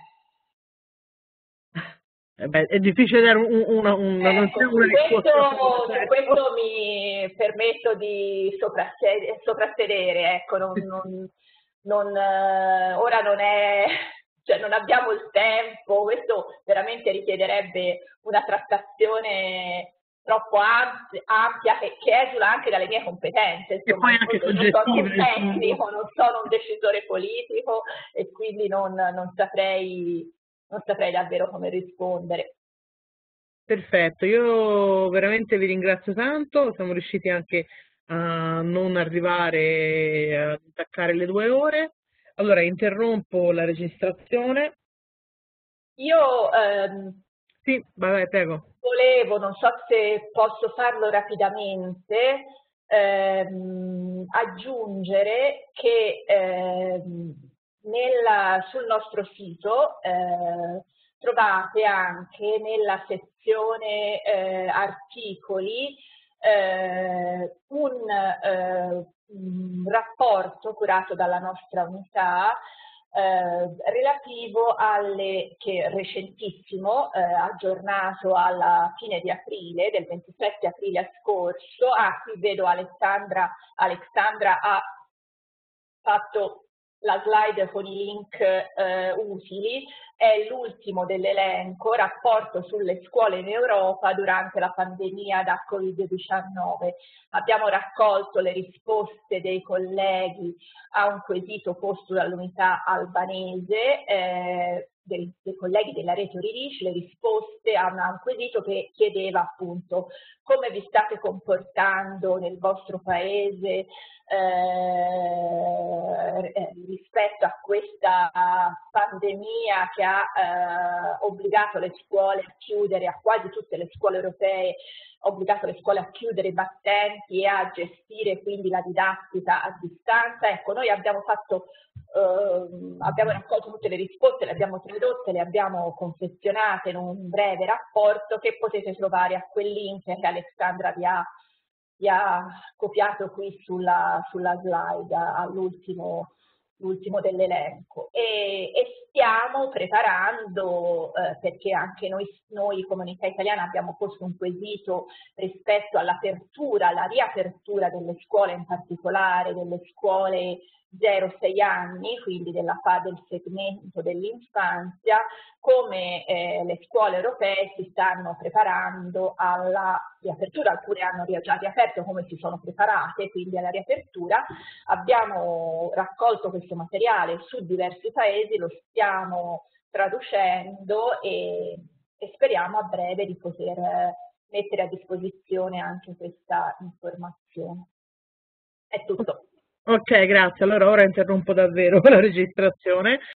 Eh beh, è difficile dare un, una, una, ecco, una, una risposta. Questo, su questo mi permetto di soprassedere, soprassedere ecco, non, non, non, eh, ora non è, cioè non abbiamo il tempo, questo veramente richiederebbe una trattazione troppo ampia, ampia che, che esula anche dalle mie competenze, insomma, e poi anche non sono un tecnico, non sono un decisore politico e quindi non, non saprei non saprei davvero come rispondere. Perfetto, io veramente vi ringrazio tanto, siamo riusciti anche a non arrivare a attaccare le due ore. Allora interrompo la registrazione. Io ehm, sì, vabbè, prego. Volevo, non so se posso farlo rapidamente, ehm, aggiungere che ehm, nella, sul nostro sito eh, trovate anche nella sezione eh, articoli eh, un, eh, un rapporto curato dalla nostra unità eh, relativo alle, che è recentissimo, eh, aggiornato alla fine di aprile, del ventisette aprile scorso. Ah, qui vedo Alessandra, Alexandra ha fatto la slide con i link eh, utili, è l'ultimo dell'elenco, rapporto sulle scuole in Europa durante la pandemia da Covid diciannove. Abbiamo raccolto le risposte dei colleghi a un quesito posto dall'unità albanese, eh, dei, dei colleghi della rete Oririci le risposte a, a un quesito che chiedeva appunto come vi state comportando nel vostro paese eh, rispetto a questa pandemia che ha eh, obbligato le scuole a chiudere, a quasi tutte le scuole europee, ha obbligato le scuole a chiudere i battenti e a gestire quindi la didattica a distanza. Ecco, noi abbiamo fatto Uh, abbiamo raccolto tutte le risposte, le abbiamo tradotte, le abbiamo confezionate in un breve rapporto che potete trovare a quel link che Alexandra vi ha, vi ha copiato qui sulla, sulla slide all'ultimo l'ultimo dell'elenco e, e stiamo preparando eh, perché anche noi, noi comunità italiana abbiamo posto un quesito rispetto all'apertura, alla riapertura delle scuole, in particolare delle scuole zero sei anni, quindi della fase del segmento dell'infanzia, come eh, le scuole europee si stanno preparando alla riapertura, alcune hanno già riaperto, come si sono preparate quindi alla riapertura. Abbiamo raccolto questo materiale su diversi paesi, lo stiamo traducendo e, e speriamo a breve di poter mettere a disposizione anche questa informazione. È tutto. Ok, grazie. Allora ora interrompo davvero la registrazione.